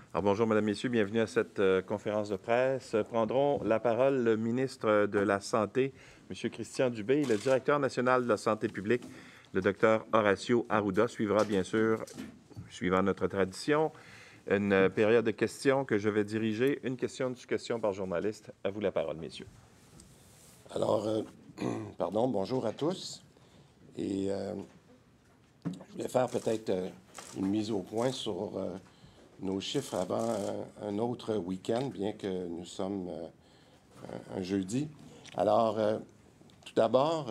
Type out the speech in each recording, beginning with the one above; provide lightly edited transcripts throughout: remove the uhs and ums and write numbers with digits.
Alors, bonjour, Mesdames, Messieurs, bienvenue à cette conférence de presse. Prendront la parole le ministre de la Santé, M. Christian Dubé, et le directeur national de la santé publique, le Dr Horacio Arruda. Suivra, bien sûr, suivant notre tradition, une période de questions que je vais diriger. Une question, 2 questions par journaliste. À vous la parole, messieurs. Alors, bonjour à tous. Et je voulais faire peut-être une mise au point sur nos chiffres avant un autre week-end, bien que nous sommes un jeudi. Alors, tout d'abord,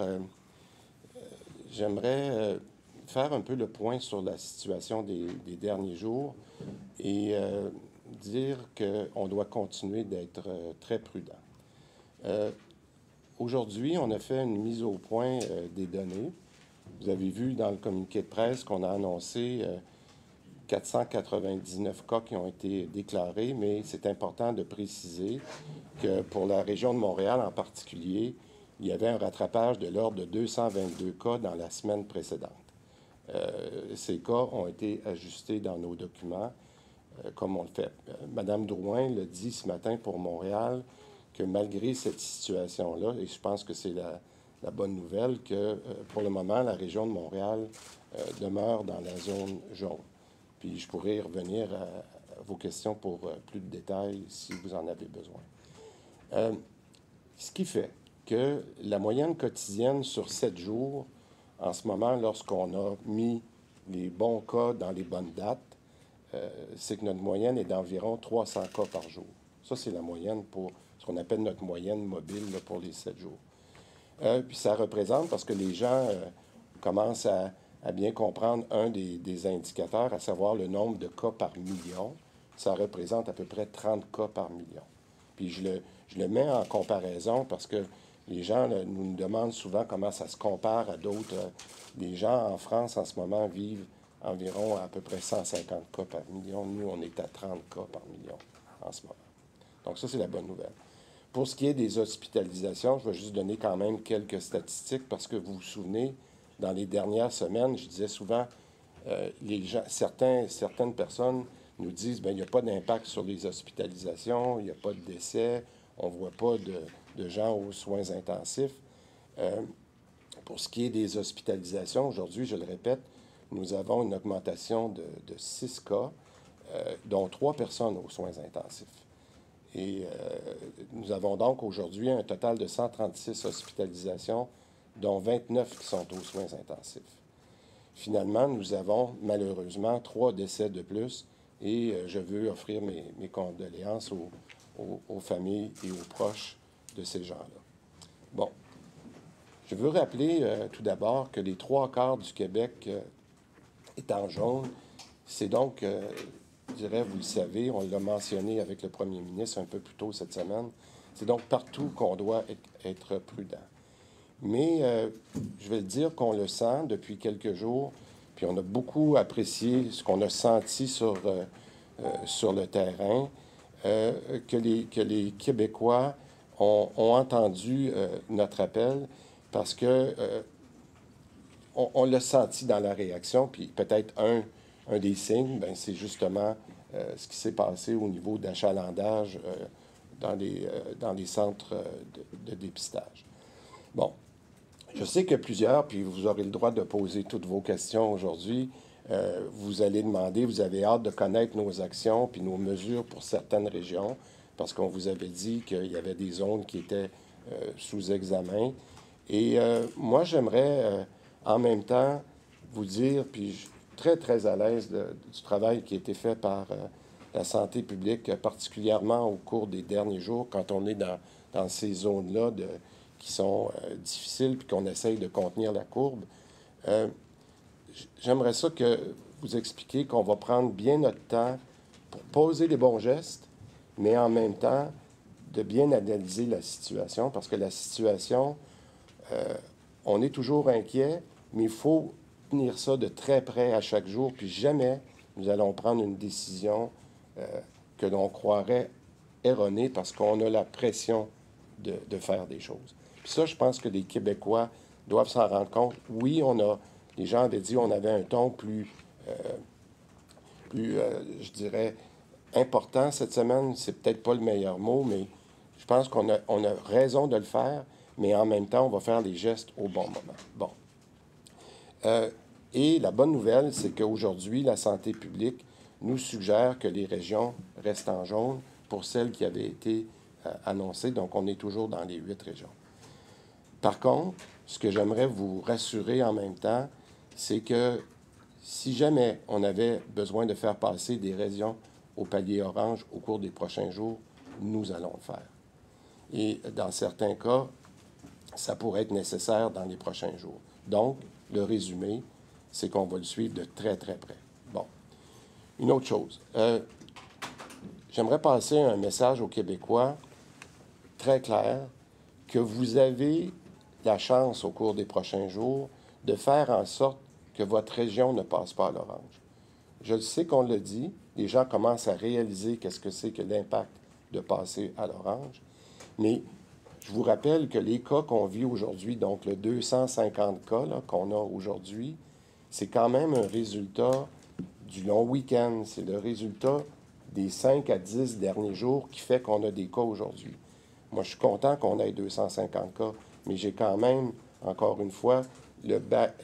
j'aimerais faire un peu le point sur la situation des derniers jours et dire qu'on doit continuer d'être très prudent. Aujourd'hui, on a fait une mise au point des données. Vous avez vu dans le communiqué de presse qu'on a annoncé 499 cas qui ont été déclarés, mais c'est important de préciser que pour la région de Montréal en particulier, il y avait un rattrapage de l'ordre de 222 cas dans la semaine précédente. Ces cas ont été ajustés dans nos documents, comme on le fait. Madame Drouin l'a dit ce matin pour Montréal, que malgré cette situation-là, et je pense que c'est la bonne nouvelle, que pour le moment, la région de Montréal demeure dans la zone jaune. Puis je pourrais revenir à vos questions pour plus de détails si vous en avez besoin. Ce qui fait que la moyenne quotidienne sur 7 jours, en ce moment, lorsqu'on a mis les bons cas dans les bonnes dates, c'est que notre moyenne est d'environ 300 cas par jour. Ça, c'est la moyenne pour ce qu'on appelle notre moyenne mobile là, pour les 7 jours. Puis ça représente, parce que les gens commencent à bien comprendre un des indicateurs, à savoir le nombre de cas par million, ça représente à peu près 30 cas par million. Puis je le mets en comparaison parce que les gens là, nous demandent souvent comment ça se compare à d'autres. Les gens en France en ce moment vivent environ à peu près 150 cas par million. Nous, on est à 30 cas par million en ce moment. Donc ça, c'est la bonne nouvelle. Pour ce qui est des hospitalisations, je vais juste donner quand même quelques statistiques parce que vous vous souvenez, dans les dernières semaines, je disais souvent, certaines personnes nous disent, bien, il n'y a pas d'impact sur les hospitalisations, il n'y a pas de décès, on ne voit pas de gens aux soins intensifs. Pour ce qui est des hospitalisations, aujourd'hui, je le répète, nous avons une augmentation de 6 cas, dont 3 personnes aux soins intensifs. Et nous avons donc aujourd'hui un total de 136 hospitalisations, dont 29 qui sont aux soins intensifs. Finalement, nous avons malheureusement 3 décès de plus et je veux offrir mes condoléances aux familles et aux proches de ces gens-là. Bon, je veux rappeler tout d'abord que les 3 quarts du Québec est en jaune. C'est donc je dirais, vous le savez, on l'a mentionné avec le premier ministre un peu plus tôt cette semaine, c'est donc partout qu'on doit être prudent. Mais je vais le dire qu'on le sent depuis quelques jours, puis on a beaucoup apprécié ce qu'on a senti sur le terrain, que les Québécois ont entendu notre appel parce que on l'a senti dans la réaction, puis peut-être un des signes, ben, c'est justement ce qui s'est passé au niveau d'achalandage dans les centres de dépistage. Bon, je sais que plusieurs, puis vous aurez le droit de poser toutes vos questions aujourd'hui, vous allez demander, vous avez hâte de connaître nos actions puis nos mesures pour certaines régions, parce qu'on vous avait dit qu'il y avait des zones qui étaient sous examen. Et moi, j'aimerais en même temps vous dire, puis je suis très, très à l'aise du travail qui a été fait par la santé publique, particulièrement au cours des derniers jours, quand on est dans ces zones-là qui sont difficiles, puis qu'on essaye de contenir la courbe. J'aimerais ça que vous expliquiez qu'on va prendre bien notre temps pour poser les bons gestes, mais en même temps de bien analyser la situation, parce que la situation, on est toujours inquiet, mais il faut tenir ça de très près à chaque jour, puis jamais nous allons prendre une décision que l'on croirait erronée parce qu'on a la pression de faire des choses. Puis ça, je pense que les Québécois doivent s'en rendre compte. Oui, les gens avaient dit qu'on avait un ton plus je dirais, important cette semaine, c'est peut-être pas le meilleur mot, mais je pense qu'on a raison de le faire, mais en même temps, on va faire les gestes au bon moment. Bon. Et la bonne nouvelle, c'est qu'aujourd'hui, la santé publique nous suggère que les régions restent en jaune pour celles qui avaient été annoncées. Donc, on est toujours dans les 8 régions. Par contre, ce que j'aimerais vous rassurer en même temps, c'est que si jamais on avait besoin de faire passer des régions au palier orange au cours des prochains jours, nous allons le faire. Et dans certains cas, ça pourrait être nécessaire dans les prochains jours. Donc, le résumé, c'est qu'on va le suivre de très, très près. Bon. Une autre chose. J'aimerais passer un message aux Québécois très clair que vous avez la chance au cours des prochains jours de faire en sorte que votre région ne passe pas à l'orange. Je sais qu'on le dit, les gens commencent à réaliser qu'est-ce que c'est que l'impact de passer à l'orange, mais je vous rappelle que les cas qu'on vit aujourd'hui, donc le 250 cas qu'on a aujourd'hui, c'est quand même un résultat du long week-end. C'est le résultat des 5 à 10 derniers jours qui fait qu'on a des cas aujourd'hui. Moi, je suis content qu'on ait 250 cas, mais j'ai quand même, encore une fois, le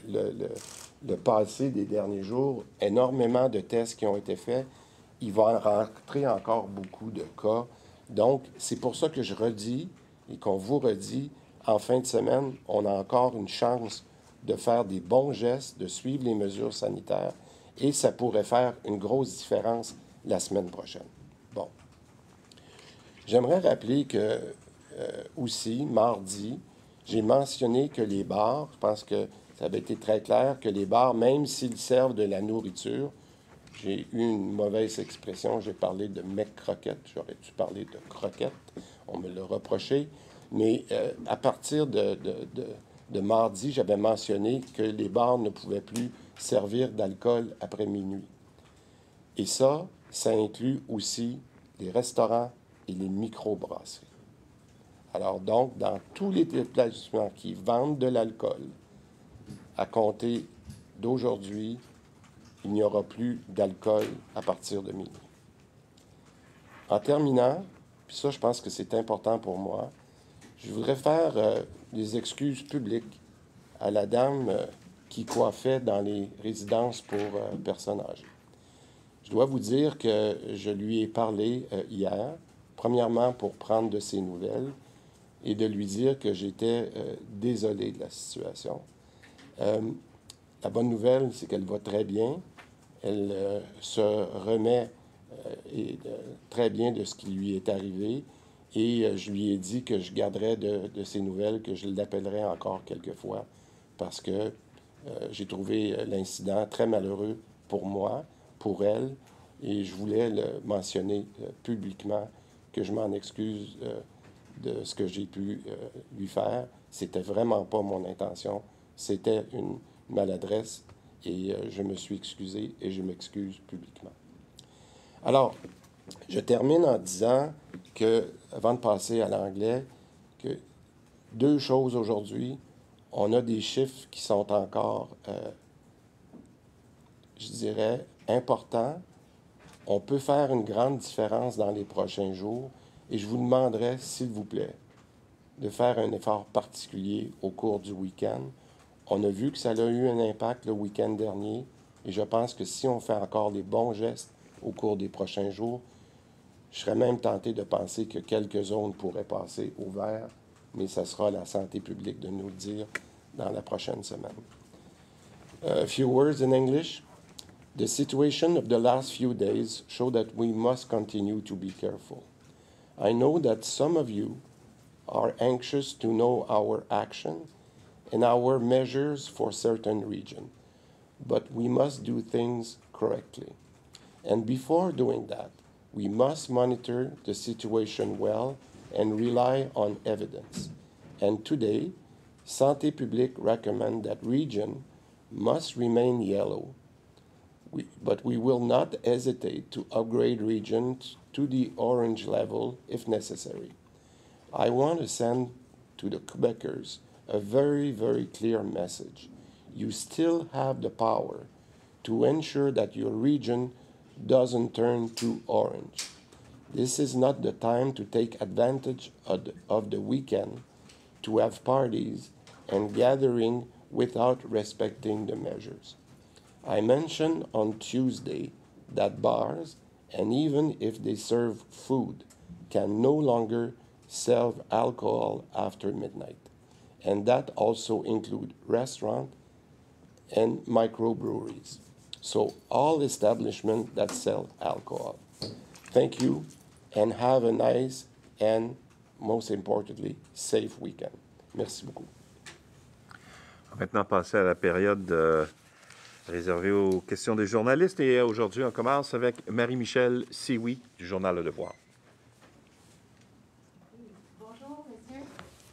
passé des derniers jours, énormément de tests qui ont été faits. Il va en rentrer encore beaucoup de cas. Donc, c'est pour ça que je redis et qu'on vous redit, en fin de semaine, on a encore une chance de faire des bons gestes, de suivre les mesures sanitaires, et ça pourrait faire une grosse différence la semaine prochaine. Bon. J'aimerais rappeler que, aussi, mardi, j'ai mentionné que les bars, je pense que ça avait été très clair, que les bars, même s'ils servent de la nourriture, j'ai eu une mauvaise expression, j'ai parlé de mec croquette, j'aurais dû parler de croquette, on me l'a reproché, mais à partir de mardi, j'avais mentionné que les bars ne pouvaient plus servir d'alcool après minuit. Et ça inclut aussi les restaurants et les microbrasseries. Alors donc, dans tous les établissements qui vendent de l'alcool, à compter d'aujourd'hui, il n'y aura plus d'alcool à partir de minuit. En terminant, puis ça, je pense que c'est important pour moi, je voudrais faire des excuses publiques à la dame qui coiffait dans les résidences pour personnes âgées. Je dois vous dire que je lui ai parlé hier, premièrement pour prendre de ses nouvelles et de lui dire que j'étais désolé de la situation. La bonne nouvelle, c'est qu'elle va très bien. Elle se remet très bien de ce qui lui est arrivé. Et je lui ai dit que je garderais de ses nouvelles, que je l'appellerais encore quelques fois, parce que j'ai trouvé l'incident très malheureux pour moi, pour elle, et je voulais le mentionner publiquement, que je m'en excuse de ce que j'ai pu lui faire. C'était vraiment pas mon intention. C'était une maladresse et je me suis excusé et je m'excuse publiquement. Alors, je termine en disant que, avant de passer à l'anglais, que 2 choses aujourd'hui. On a des chiffres qui sont encore, je dirais, importants. On peut faire une grande différence dans les prochains jours et je vous demanderai, s'il vous plaît, de faire un effort particulier au cours du week-end. On a vu que ça a eu un impact le week-end dernier et je pense que si on fait encore les bons gestes au cours des prochains jours, je serais même tenté de penser que quelques zones pourraient passer au vert, mais ça sera la santé publique de nous le dire dans la prochaine semaine. A few words in English. The situation of the last few days show that we must continue to be careful. I know that some of you are anxious to know our action and our measures for certain regions, but we must do things correctly. And before doing that, we must monitor the situation well and rely on evidence. And today, Santé Publique recommends that region must remain yellow, but we will not hesitate to upgrade regions to the orange level if necessary. I want to send to the Quebecers a very, very clear message. You still have the power to ensure that your region doesn't turn to orange. This is not the time to take advantage of the weekend to have parties and gathering without respecting the measures. I mentioned on Tuesday that bars, and even if they serve food, can no longer sell alcohol after midnight. And that also includes restaurants and microbreweries. So all establishments that sell alcohol. Thank you, and have a nice and, most importantly, safe weekend. Merci beaucoup. On va maintenant passer à la période réservée aux questions des journalistes. Et aujourd'hui, on commence avec Marie-Michel Sioui du Journal Le Devoir. Bonjour, monsieur.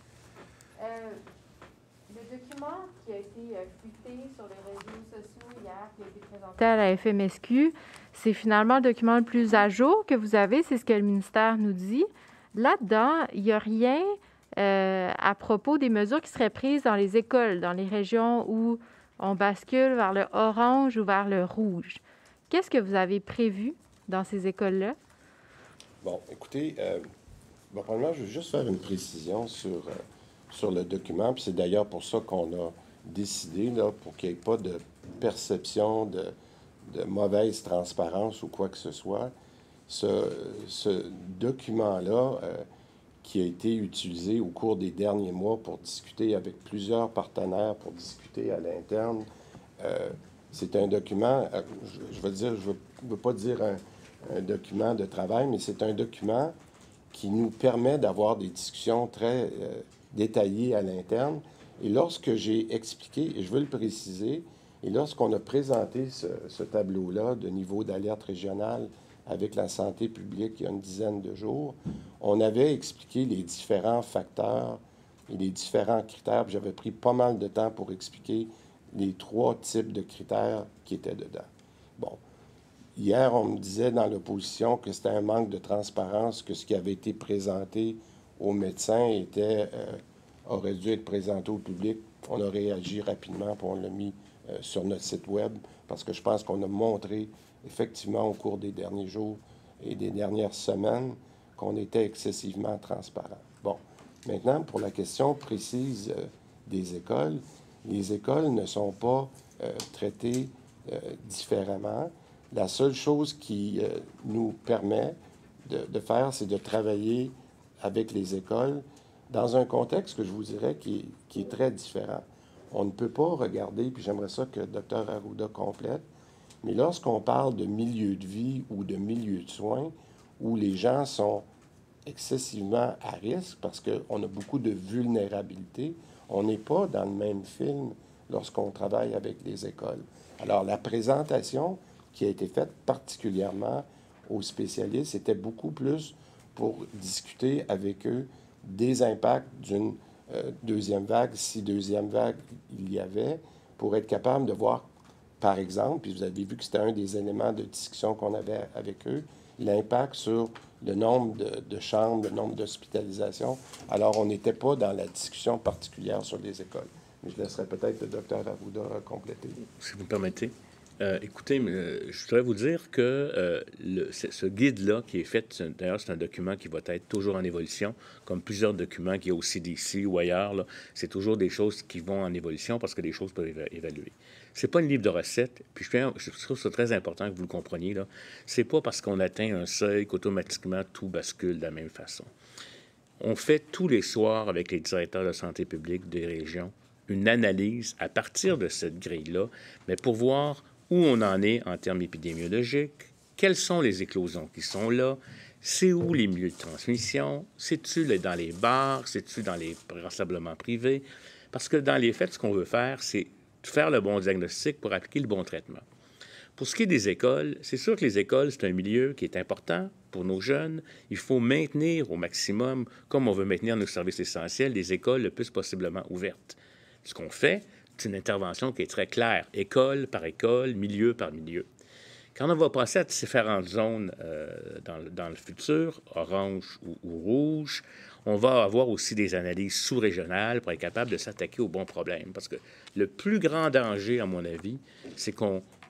Le document qui a été fuité sur les réseaux sociaux hier, qui a été présenté à la FMSQ, c'est finalement le document le plus à jour que vous avez, c'est ce que le ministère nous dit. Là-dedans, il n'y a rien à propos des mesures qui seraient prises dans les écoles, dans les régions où on bascule vers le orange ou vers le rouge. Qu'est-ce que vous avez prévu dans ces écoles-là? Bon, écoutez, premièrement, je veux juste faire une précision sur le document, puis c'est d'ailleurs pour ça qu'on a décidé, là, pour qu'il n'y ait pas de perception de mauvaise transparence ou quoi que ce soit. Ce document-là, qui a été utilisé au cours des derniers mois pour discuter avec plusieurs partenaires, pour discuter à l'interne, c'est un document, je veux pas dire un document de travail, mais c'est un document qui nous permet d'avoir des discussions très détaillées à l'interne. Et lorsque j'ai expliqué, et je veux le préciser, et lorsqu'on a présenté ce tableau-là de niveau d'alerte régionale avec la santé publique il y a une dizaine de jours, on avait expliqué les différents facteurs et les différents critères. J'avais pris pas mal de temps pour expliquer les 3 types de critères qui étaient dedans. Bon. Hier, on me disait dans l'opposition que c'était un manque de transparence, que ce qui avait été présenté aux médecins aurait dû être présenté au public. On a réagi rapidement, puis on l'a mis sur notre site Web, parce que je pense qu'on a montré effectivement au cours des derniers jours et des dernières semaines qu'on était excessivement transparent. Bon, maintenant, pour la question précise des écoles, les écoles ne sont pas traitées différemment. La seule chose qui nous permet de faire, c'est de travailler avec les écoles dans un contexte que je vous dirais qui est très différent. On ne peut pas regarder, puis j'aimerais ça que le Dr Arruda complète, mais lorsqu'on parle de milieu de vie ou de milieu de soins, où les gens sont excessivement à risque parce qu'on a beaucoup de vulnérabilité, on n'est pas dans le même film lorsqu'on travaille avec les écoles. Alors, la présentation qui a été faite particulièrement aux spécialistes était beaucoup plus pour discuter avec eux des impacts d'une deuxième vague, si deuxième vague il y avait, pour être capable de voir, par exemple, puis vous avez vu que c'était un des éléments de discussion qu'on avait avec eux, l'impact sur le nombre de chambres, le nombre d'hospitalisations. Alors, on n'était pas dans la discussion particulière sur les écoles. Mais je laisserai peut-être le Dr Arruda compléter. Si vous me permettez. Écoutez, je voudrais vous dire que ce guide-là qui est fait, d'ailleurs, c'est un document qui va être toujours en évolution, comme plusieurs documents qu'il y a au CDC ou ailleurs. C'est toujours des choses qui vont en évolution parce que les choses peuvent évaluer. C'est pas un livre de recettes, puis je trouve ça très important que vous le compreniez. C'est pas parce qu'on atteint un seuil qu'automatiquement tout bascule de la même façon. On fait tous les soirs avec les directeurs de santé publique des régions une analyse à partir de cette grille-là, mais pour voir où on en est en termes épidémiologiques, quelles sont les éclosions qui sont là, c'est où les milieux de transmission, c'est-tu dans les bars, c'est-tu dans les rassemblements privés, parce que dans les faits, ce qu'on veut faire, c'est faire le bon diagnostic pour appliquer le bon traitement. Pour ce qui est des écoles, c'est sûr que les écoles, c'est un milieu qui est important pour nos jeunes. Il faut maintenir au maximum, comme on veut maintenir nos services essentiels, les écoles le plus possiblement ouvertes. Ce qu'on fait, c'est une intervention qui est très claire, école par école, milieu par milieu. Quand on va passer à différentes zones dans le futur, orange ou rouge, on va avoir aussi des analyses sous-régionales pour être capable de s'attaquer aux bons problèmes. Parce que le plus grand danger, à mon avis, c'est qu'on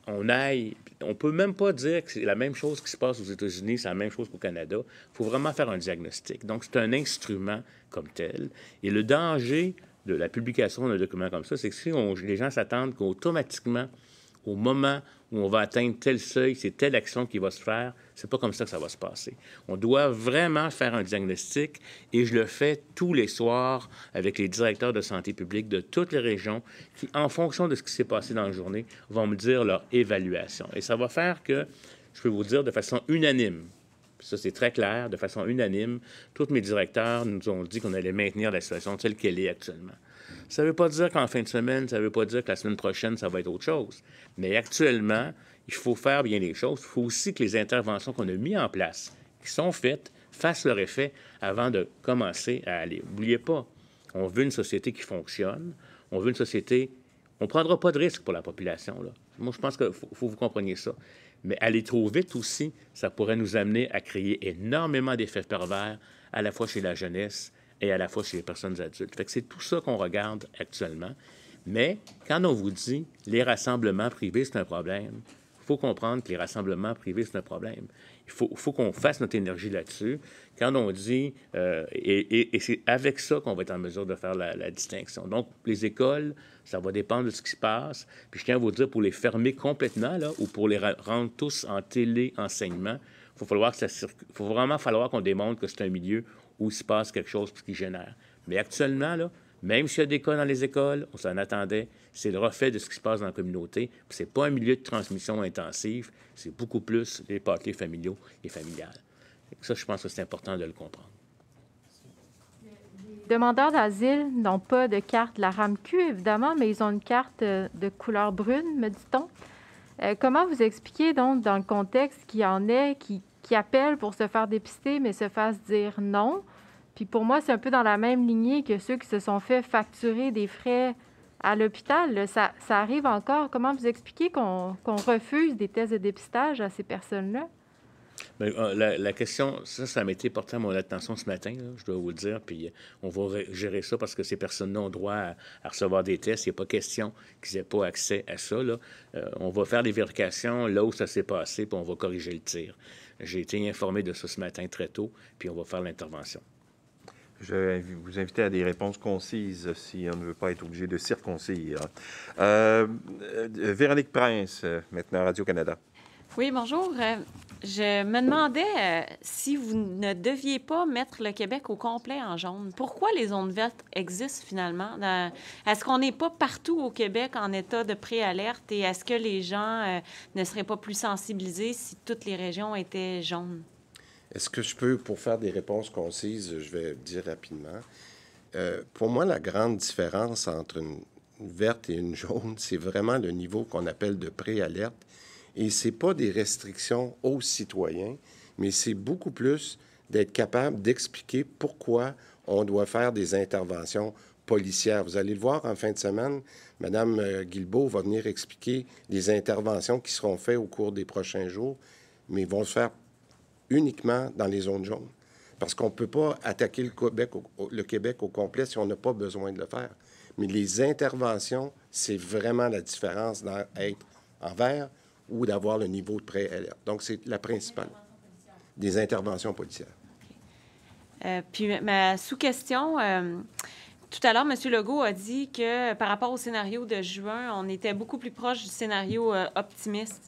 on aille... On peut même pas dire que c'est la même chose qui se passe aux États-Unis, c'est la même chose qu'au Canada. Il faut vraiment faire un diagnostic. Donc, c'est un instrument comme tel. Et le danger de la publication d'un document comme ça, c'est que si les gens s'attendent qu'automatiquement, au moment où on va atteindre tel seuil, c'est telle action qui va se faire, c'est pas comme ça que ça va se passer. On doit vraiment faire un diagnostic et je le fais tous les soirs avec les directeurs de santé publique de toutes les régions qui, en fonction de ce qui s'est passé dans la journée, vont me dire leur évaluation. Et ça va faire que, je peux vous dire de façon unanime, ça c'est très clair, de façon unanime, tous mes directeurs nous ont dit qu'on allait maintenir la situation telle qu'elle est actuellement. Ça ne veut pas dire qu'en fin de semaine, ça ne veut pas dire que la semaine prochaine, ça va être autre chose. Mais actuellement, il faut faire bien les choses. Il faut aussi que les interventions qu'on a mises en place, qui sont faites, fassent leur effet avant de commencer à aller. N'oubliez pas, on veut une société qui fonctionne. On veut une société... On ne prendra pas de risque pour la population, là. Moi, je pense qu'il faut que vous compreniez ça. Mais aller trop vite aussi, ça pourrait nous amener à créer énormément d'effets pervers, à la fois chez la jeunesse et à la fois chez les personnes adultes. Fait que c'est tout ça qu'on regarde actuellement. Mais quand on vous dit les rassemblements privés, c'est un problème, il faut comprendre que les rassemblements privés, c'est un problème. Il faut qu'on fasse notre énergie là-dessus. Quand on dit... et c'est avec ça qu'on va être en mesure de faire la distinction. Donc, les écoles, ça va dépendre de ce qui se passe. Puis je tiens à vous dire, pour les fermer complètement, là, ou pour les rendre tous en téléenseignement, il faut vraiment falloir qu'on démontre que c'est un milieu où il se passe quelque chose qui génère. Mais actuellement, là, même s'il y a des cas dans les écoles, on s'en attendait, c'est le reflet de ce qui se passe dans la communauté. Ce n'est pas un milieu de transmission intensive, c'est beaucoup plus les parties familiaux et familiales. Ça, je pense que c'est important de le comprendre. Les demandeurs d'asile n'ont pas de carte de la RAMQ, évidemment, mais ils ont une carte de couleur brune, me dit-on. Comment vous expliquez donc, dans le contexte qu'il y en ait qui appellent pour se faire dépister, mais se fassent dire non? Puis pour moi, c'est un peu dans la même lignée que ceux qui se sont fait facturer des frais à l'hôpital. Ça arrive encore. Comment vous expliquez qu'on refuse des tests de dépistage à ces personnes-là? Bien, la question, ça m'a été porté à mon attention ce matin, là, je dois vous le dire, puis on va gérer ça parce que ces personnes-là ont droit à recevoir des tests. Il n'y a pas question qu'ils n'aient pas accès à ça, là. On va faire des vérifications là où ça s'est passé, puis on va corriger le tir. J'ai été informé de ça ce matin très tôt, puis on va faire l'intervention. Je vais vous inviter à des réponses concises si on ne veut pas être obligé de circoncire. Véronique Prince, maintenant Radio-Canada. Oui, bonjour. Je me demandais si vous ne deviez pas mettre le Québec au complet en jaune. Pourquoi les zones vertes existent finalement? Est-ce qu'on n'est pas partout au Québec en état de préalerte et est-ce que les gens ne seraient pas plus sensibilisés si toutes les régions étaient jaunes? Est-ce que je peux, pour faire des réponses concises, je vais dire rapidement. Pour moi, la grande différence entre une verte et une jaune, c'est vraiment le niveau qu'on appelle de préalerte. Et ce n'est pas des restrictions aux citoyens, mais c'est beaucoup plus d'être capable d'expliquer pourquoi on doit faire des interventions policières. Vous allez le voir en fin de semaine, Mme Guilbeault va venir expliquer les interventions qui seront faites au cours des prochains jours, mais vont se faire uniquement dans les zones jaunes. Parce qu'on ne peut pas attaquer le Québec au complet si on n'a pas besoin de le faire. Mais les interventions, c'est vraiment la différence d'être en vert ou d'avoir le niveau de préalerte. Donc, c'est la principale. Des interventions policières. Puis, ma sous-question, tout à l'heure, M. Legault a dit que par rapport au scénario de juin, on était beaucoup plus proche du scénario optimiste.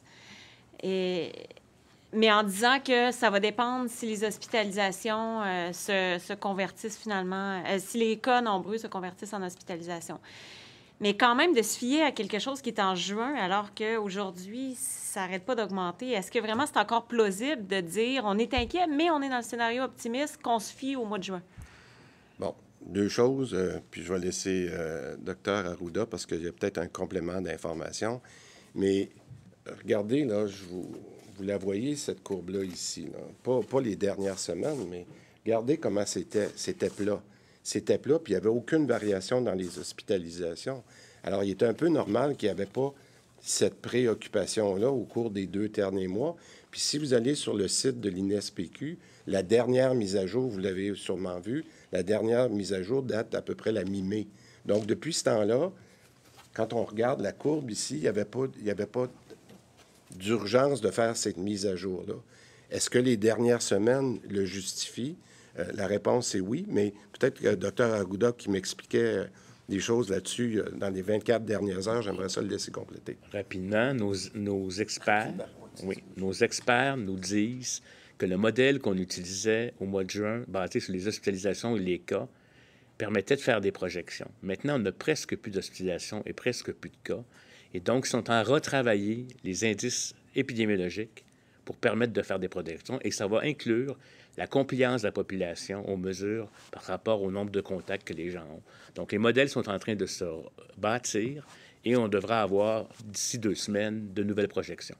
Mais en disant que ça va dépendre si les hospitalisations se convertissent finalement, si les cas nombreux se convertissent en hospitalisation. Mais quand même, de se fier à quelque chose qui est en juin, alors qu'aujourd'hui, ça n'arrête pas d'augmenter. Est-ce que vraiment c'est encore plausible de dire on est inquiet, mais on est dans le scénario optimiste, qu'on se fie au mois de juin? Bon, deux choses, puis je vais laisser Dr Arruda parce qu'il y a peut-être un complément d'information. Mais regardez, là, vous la voyez, cette courbe-là ici. Là. Pas les dernières semaines, mais regardez comment c'était plat. C'était plat, puis il n'y avait aucune variation dans les hospitalisations. Alors, il était un peu normal qu'il n'y avait pas cette préoccupation-là au cours des 2 derniers mois. Puis si vous allez sur le site de l'INSPQ, la dernière mise à jour, vous l'avez sûrement vu, la dernière mise à jour date d'à peu près la mi-mai. Donc, depuis ce temps-là, quand on regarde la courbe ici, il n'y avait pas d'urgence de faire cette mise à jour-là. Est-ce que les dernières semaines le justifient? La réponse est oui, mais peut-être que le Dr Arruda qui m'expliquait des choses là-dessus dans les 24 dernières heures, j'aimerais ça le laisser compléter. Rapidement, nos experts, nos experts nous disent que le modèle qu'on utilisait au mois de juin, basé sur les hospitalisations et les cas, permettait de faire des projections. Maintenant, on n'a presque plus d'hospitalisations et presque plus de cas. Et donc, ils sont en retravailler les indices épidémiologiques pour permettre de faire des projections. Et ça va inclure la compliance de la population aux mesures par rapport au nombre de contacts que les gens ont. Donc, les modèles sont en train de se bâtir et on devra avoir, d'ici 2 semaines, de nouvelles projections.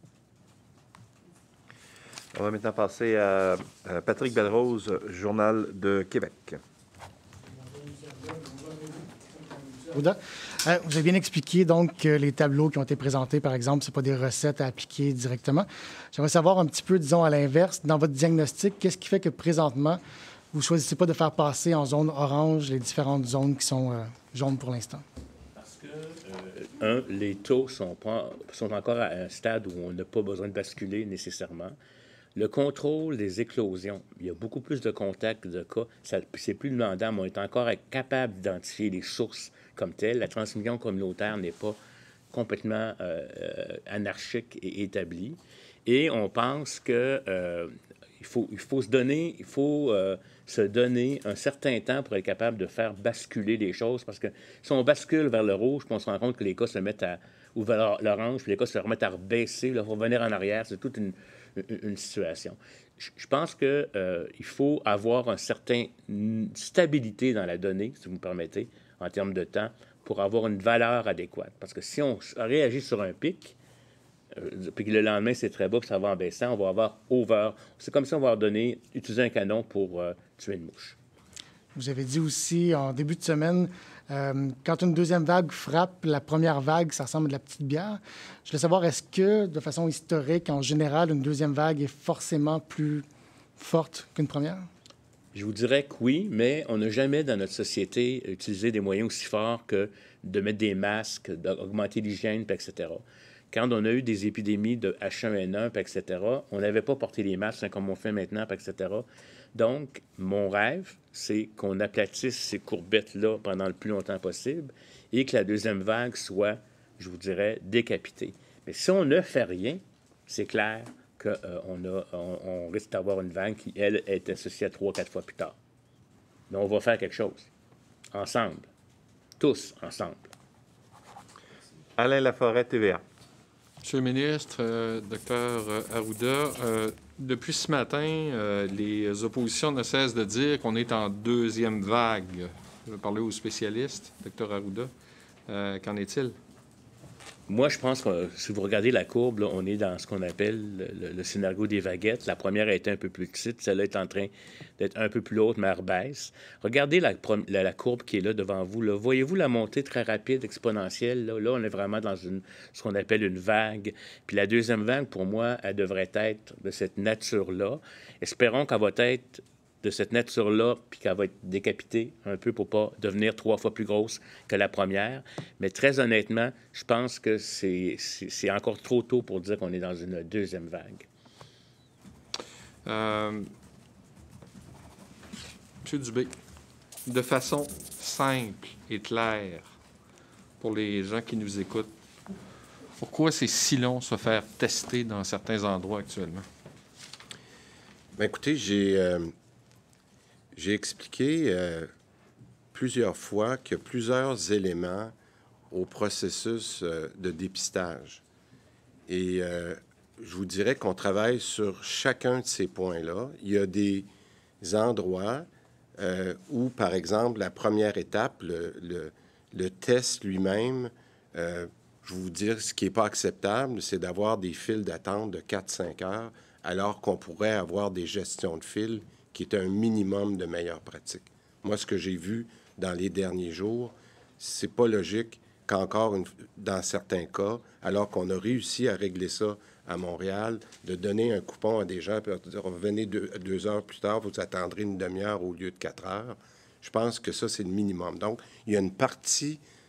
On va maintenant passer à Patrick Belrose, Journal de Québec. Vous avez bien expliqué donc que les tableaux qui ont été présentés, par exemple, ce pas des recettes à appliquer directement. J'aimerais savoir un petit peu, disons, à l'inverse, dans votre diagnostic, qu'est-ce qui fait que présentement, vous ne choisissez pas de faire passer en zone orange les différentes zones qui sont jaunes pour l'instant? Parce que, les taux sont encore à un stade où on n'a pas besoin de basculer nécessairement. Le contrôle des éclosions, il y a beaucoup plus de contacts, de cas. C'est plus demandant, mais on est encore capable d'identifier les sources comme telles. La transmission communautaire n'est pas complètement anarchique et établie. Et on pense que il faut se donner un certain temps pour être capable de faire basculer les choses. Parce que si on bascule vers le rouge, puis on se rend compte que les cas se mettent ou vers l'orange, puis les cas se remettent à rebaisser, il faut revenir en arrière. C'est toute une situation. Je pense qu'il faut avoir une certaine stabilité dans la donnée, si vous me permettez, en termes de temps, pour avoir une valeur adéquate. Parce que si on réagit sur un pic, puis que le lendemain, c'est très bas, puis ça va en baissant, on va avoir over. C'est comme si on va utiliser un canon pour tuer une mouche. Vous avez dit aussi, en début de semaine, quand une deuxième vague frappe la première vague, ça ressemble à de la petite bière. Je voulais savoir, est-ce que, de façon historique, en général, une deuxième vague est forcément plus forte qu'une première? Je vous dirais que oui, mais on n'a jamais dans notre société utilisé des moyens aussi forts que de mettre des masques, d'augmenter l'hygiène, etc. Quand on a eu des épidémies de H1N1, etc., on n'avait pas porté les masques comme on fait maintenant, etc. Donc, mon rêve, c'est qu'on aplatisse ces courbettes-là pendant le plus longtemps possible et que la deuxième vague soit, je vous dirais, décapitée. Mais si on ne fait rien, c'est clair qu'on risque d'avoir une vague qui, elle, est associée à 3-4 fois plus tard. Mais on va faire quelque chose. Ensemble. Tous ensemble. Alain Laforêt, TVA. Monsieur le ministre, Dr Arruda, depuis ce matin, les oppositions ne cessent de dire qu'on est en deuxième vague. Je vais parler aux spécialistes. Dr Arruda, qu'en est-il? Moi, je pense que si vous regardez la courbe, là, on est dans ce qu'on appelle le scénario des vaguettes. La première a été un peu plus petite, celle-là est en train d'être un peu plus haute, mais elle rebaisse. Regardez la courbe qui est là devant vous. Là. Voyez-vous la montée très rapide, exponentielle? Là, on est vraiment dans ce qu'on appelle une vague. Puis la deuxième vague, pour moi, elle devrait être de cette nature-là. Espérons qu'elle va être de cette nature-là, puis qu'elle va être décapitée un peu pour pas devenir 3 fois plus grosse que la première. Mais très honnêtement, je pense que c'est encore trop tôt pour dire qu'on est dans une deuxième vague. Monsieur Dubé, de façon simple et claire, pour les gens qui nous écoutent, pourquoi c'est si long se faire tester dans certains endroits actuellement? Bien, écoutez, j'ai expliqué plusieurs fois qu'il y a plusieurs éléments au processus de dépistage. Et je vous dirais qu'on travaille sur chacun de ces points-là. Il y a des endroits où, par exemple, la première étape, le test lui-même, je vais vous dire, ce qui n'est pas acceptable, c'est d'avoir des files d'attente de 4-5 heures, alors qu'on pourrait avoir des gestions de files qui est un minimum de meilleures pratiques. Moi, ce que j'ai vu dans les derniers jours, c'est pas logique qu'encore, dans certains cas, alors qu'on a réussi à régler ça à Montréal, de donner un coupon à des gens, puis de dire, revenez 2 heures plus tard, vous attendrez une demi-heure au lieu de 4 heures. Je pense que ça, c'est le minimum. Donc, il y a une partie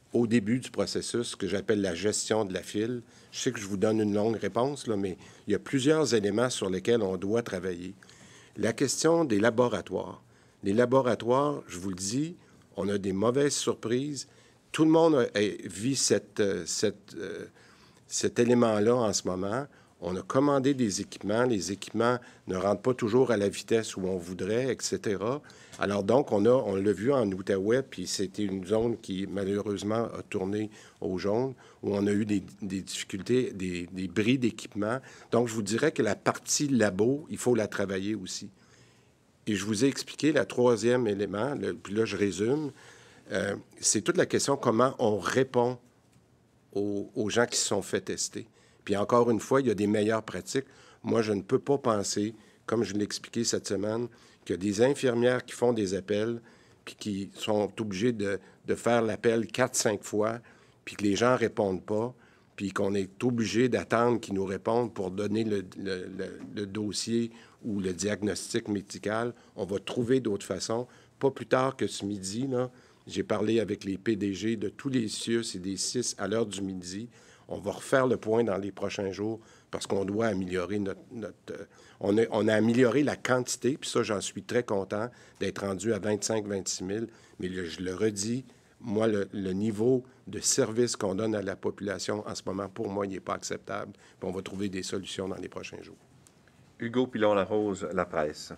au début du processus, ce que j'appelle la gestion de la file. Je sais que je vous donne une longue réponse, là, mais il y a plusieurs éléments sur lesquels on doit travailler. La question des laboratoires. Les laboratoires, je vous le dis, on a des mauvaises surprises. Tout le monde vit cet élément-là en ce moment. On a commandé des équipements. Les équipements ne rentrent pas toujours à la vitesse où on voudrait, etc. Alors donc, on l'a vu en Outaouais, puis c'était une zone qui, malheureusement, a tourné au jaune, où on a eu des difficultés, des bris d'équipement. Donc, je vous dirais que la partie labo, il faut la travailler aussi. Et je vous ai expliqué le troisième élément, puis là, je résume, c'est toute la question comment on répond aux gens qui se sont fait tester. Puis encore une fois, il y a des meilleures pratiques. Moi, je ne peux pas penser, comme je l'ai expliqué cette semaine, qu'il y a des infirmières qui font des appels, puis qui sont obligées de faire l'appel 4-5 fois, puis que les gens ne répondent pas, puis qu'on est obligé d'attendre qu'ils nous répondent pour donner le dossier ou le diagnostic médical. On va trouver d'autres façons. Pas plus tard que ce midi, là, j'ai parlé avec les PDG de tous les CIUS et des CIS à l'heure du midi. On va refaire le point dans les prochains jours parce qu'on doit améliorer on a amélioré la quantité, puis ça, j'en suis très content d'être rendu à 25-26 000. Mais je le redis, moi, le niveau de service qu'on donne à la population en ce moment, pour moi, il n'est pas acceptable. Puis on va trouver des solutions dans les prochains jours. Hugo Pilon-Larose, La Presse.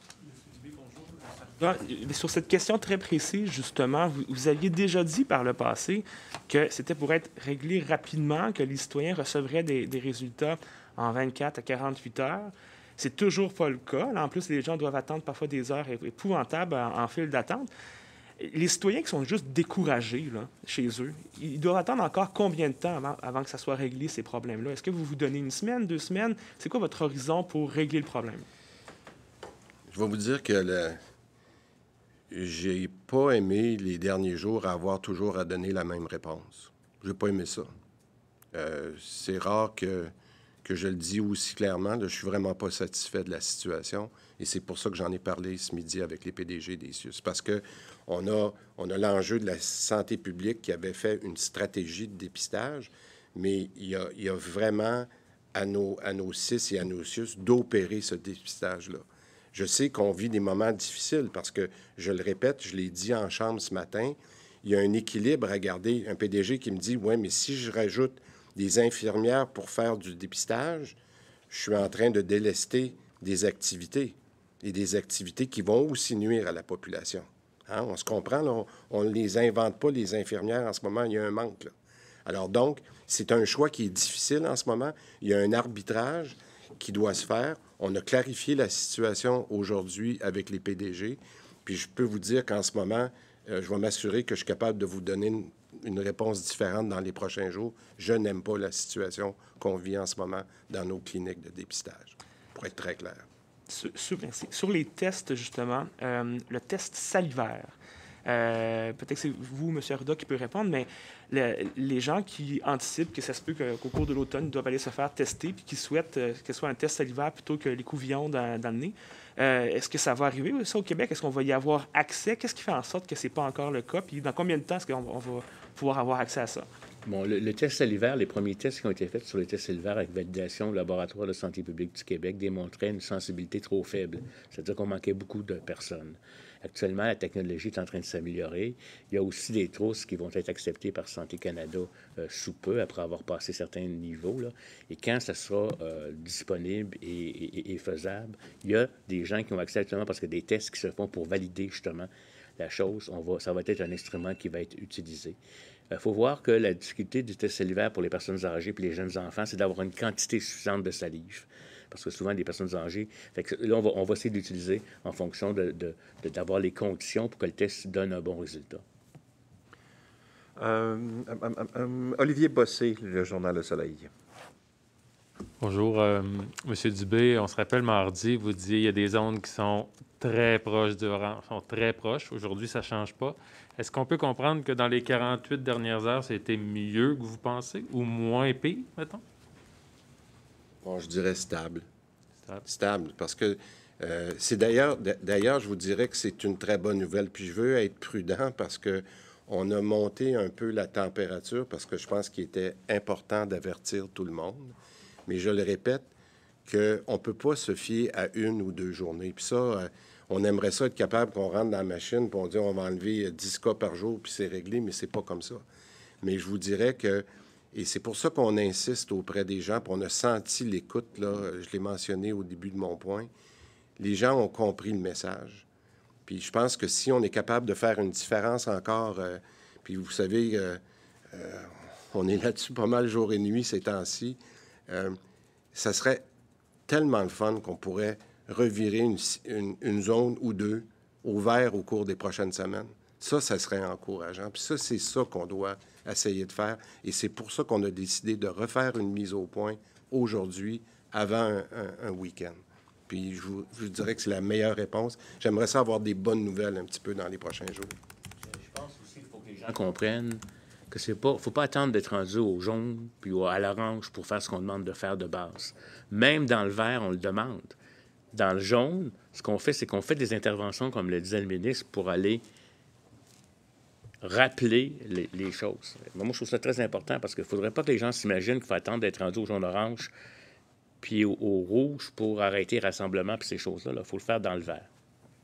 Sur cette question très précise, justement, vous aviez déjà dit par le passé que c'était pour être réglé rapidement, que les citoyens recevraient des résultats en 24 à 48 heures. C'est toujours pas le cas. Là, en plus, les gens doivent attendre parfois des heures épouvantables en file d'attente. Les citoyens qui sont juste découragés là, chez eux, ils doivent attendre encore combien de temps avant que ça soit réglé, ces problèmes-là? Est-ce que vous vous donnez 1 semaine, 2 semaines? C'est quoi votre horizon pour régler le problème? Je vais vous dire que j'ai pas aimé les derniers jours avoir toujours à donner la même réponse. J'ai pas aimé ça. C'est rare que je le dis aussi clairement. Là, je suis vraiment pas satisfait de la situation. Et c'est pour ça que j'en ai parlé ce midi avec les PDG des CIUS. Parce que on a l'enjeu de la santé publique qui avait fait une stratégie de dépistage, mais il y a vraiment à nos CIS et à nos CIUS d'opérer ce dépistage-là. Je sais qu'on vit des moments difficiles parce que, je le répète, je l'ai dit en chambre ce matin, il y a un équilibre à garder. Un PDG qui me dit « Ouais, mais si je rajoute des infirmières pour faire du dépistage, je suis en train de délester des activités et des activités qui vont aussi nuire à la population. » Hein? On se comprend, là, on ne les invente pas, les infirmières, en ce moment, il y a un manque. Là. Alors donc, c'est un choix qui est difficile en ce moment. Il y a un arbitrage qui doit se faire. On a clarifié la situation aujourd'hui avec les PDG. Puis je peux vous dire qu'en ce moment, je vais m'assurer que je suis capable de vous donner une réponse différente dans les prochains jours. Je n'aime pas la situation qu'on vit en ce moment dans nos cliniques de dépistage, pour être très clair. Merci. Sur les tests, justement, le test salivaire, peut-être que c'est vous, M. Arruda, qui peut répondre, mais les gens qui anticipent que ça se peut qu'au cours de l'automne, ils doivent aller se faire tester puis qui souhaitent que ce soit un test salivaire plutôt que les couvillons dans le nez, est-ce que ça va arriver, ça, au Québec? Est-ce qu'on va y avoir accès? Qu'est-ce qui fait en sorte que ce n'est pas encore le cas? Puis dans combien de temps est-ce qu'on va pouvoir avoir accès à ça? Bon, le test salivaire, les premiers tests qui ont été faits sur le test salivaire avec validation au laboratoire de santé publique du Québec démontraient une sensibilité trop faible. C'est-à-dire qu'on manquait beaucoup de personnes. Actuellement, la technologie est en train de s'améliorer. Il y a aussi des trousses qui vont être acceptées par Santé Canada sous peu, après avoir passé certains niveaux. Là. Et quand ça sera disponible et faisable, il y a des gens qui ont accès actuellement parce que des tests qui se font pour valider justement la chose. Ça va être un instrument qui va être utilisé. Il faut voir que la difficulté du test salivaire pour les personnes âgées et les jeunes enfants, c'est d'avoir une quantité suffisante de salive. Parce que souvent, les personnes âgées... Fait que là, on va essayer d'utiliser en fonction d'avoir les conditions pour que le test donne un bon résultat. Olivier Bossé, le Journal Le Soleil. Bonjour, M. Dubé. On se rappelle mardi, vous disiez qu'il y a des zones qui sont très proches du orange, sont très proches. Aujourd'hui, ça ne change pas. Est-ce qu'on peut comprendre que dans les 48 dernières heures, ça a été mieux que vous pensez ou moins pire, mettons? Bon, je dirais stable. Stable, parce que c'est d'ailleurs, je vous dirais que c'est une très bonne nouvelle. Puis je veux être prudent parce que On a monté un peu la température parce que je pense qu'il était important d'avertir tout le monde. Mais je le répète, qu'on ne peut pas se fier à 1 ou 2 journées. Puis ça, on aimerait ça être capable qu'on rentre dans la machine puis on dit on va enlever 10 cas par jour puis c'est réglé, mais c'est pas comme ça. Mais je vous dirais que, et c'est pour ça qu'on insiste auprès des gens, puis on a senti l'écoute, là, je l'ai mentionné au début de mon point, les gens ont compris le message. Puis je pense que si on est capable de faire une différence encore, puis vous savez, on est là-dessus pas mal jour et nuit ces temps-ci, ça serait tellement le fun qu'on pourrait revirer une zone ou 2 au vert au cours des prochaines semaines. Ça serait encourageant. Puis ça, c'est ça qu'on doit essayer de faire. Et c'est pour ça qu'on a décidé de refaire une mise au point aujourd'hui, avant un week-end. Puis je vous dirais que c'est la meilleure réponse. J'aimerais ça avoir des bonnes nouvelles un petit peu dans les prochains jours. Je pense aussi qu'il faut que les gens comprennent que c'est pas, faut pas attendre d'être rendu au jaune puis à l'orange pour faire ce qu'on demande de faire de base. Même dans le vert, on le demande. Dans le jaune, ce qu'on fait, c'est qu'on fait des interventions, comme le disait le ministre, pour aller rappeler les choses. Moi, je trouve ça très important parce qu'il ne faudrait pas que les gens s'imaginent qu'il faut attendre d'être rendu au jaune-orange puis au rouge pour arrêter le rassemblement puis ces choses-là. Il faut le faire dans le vert.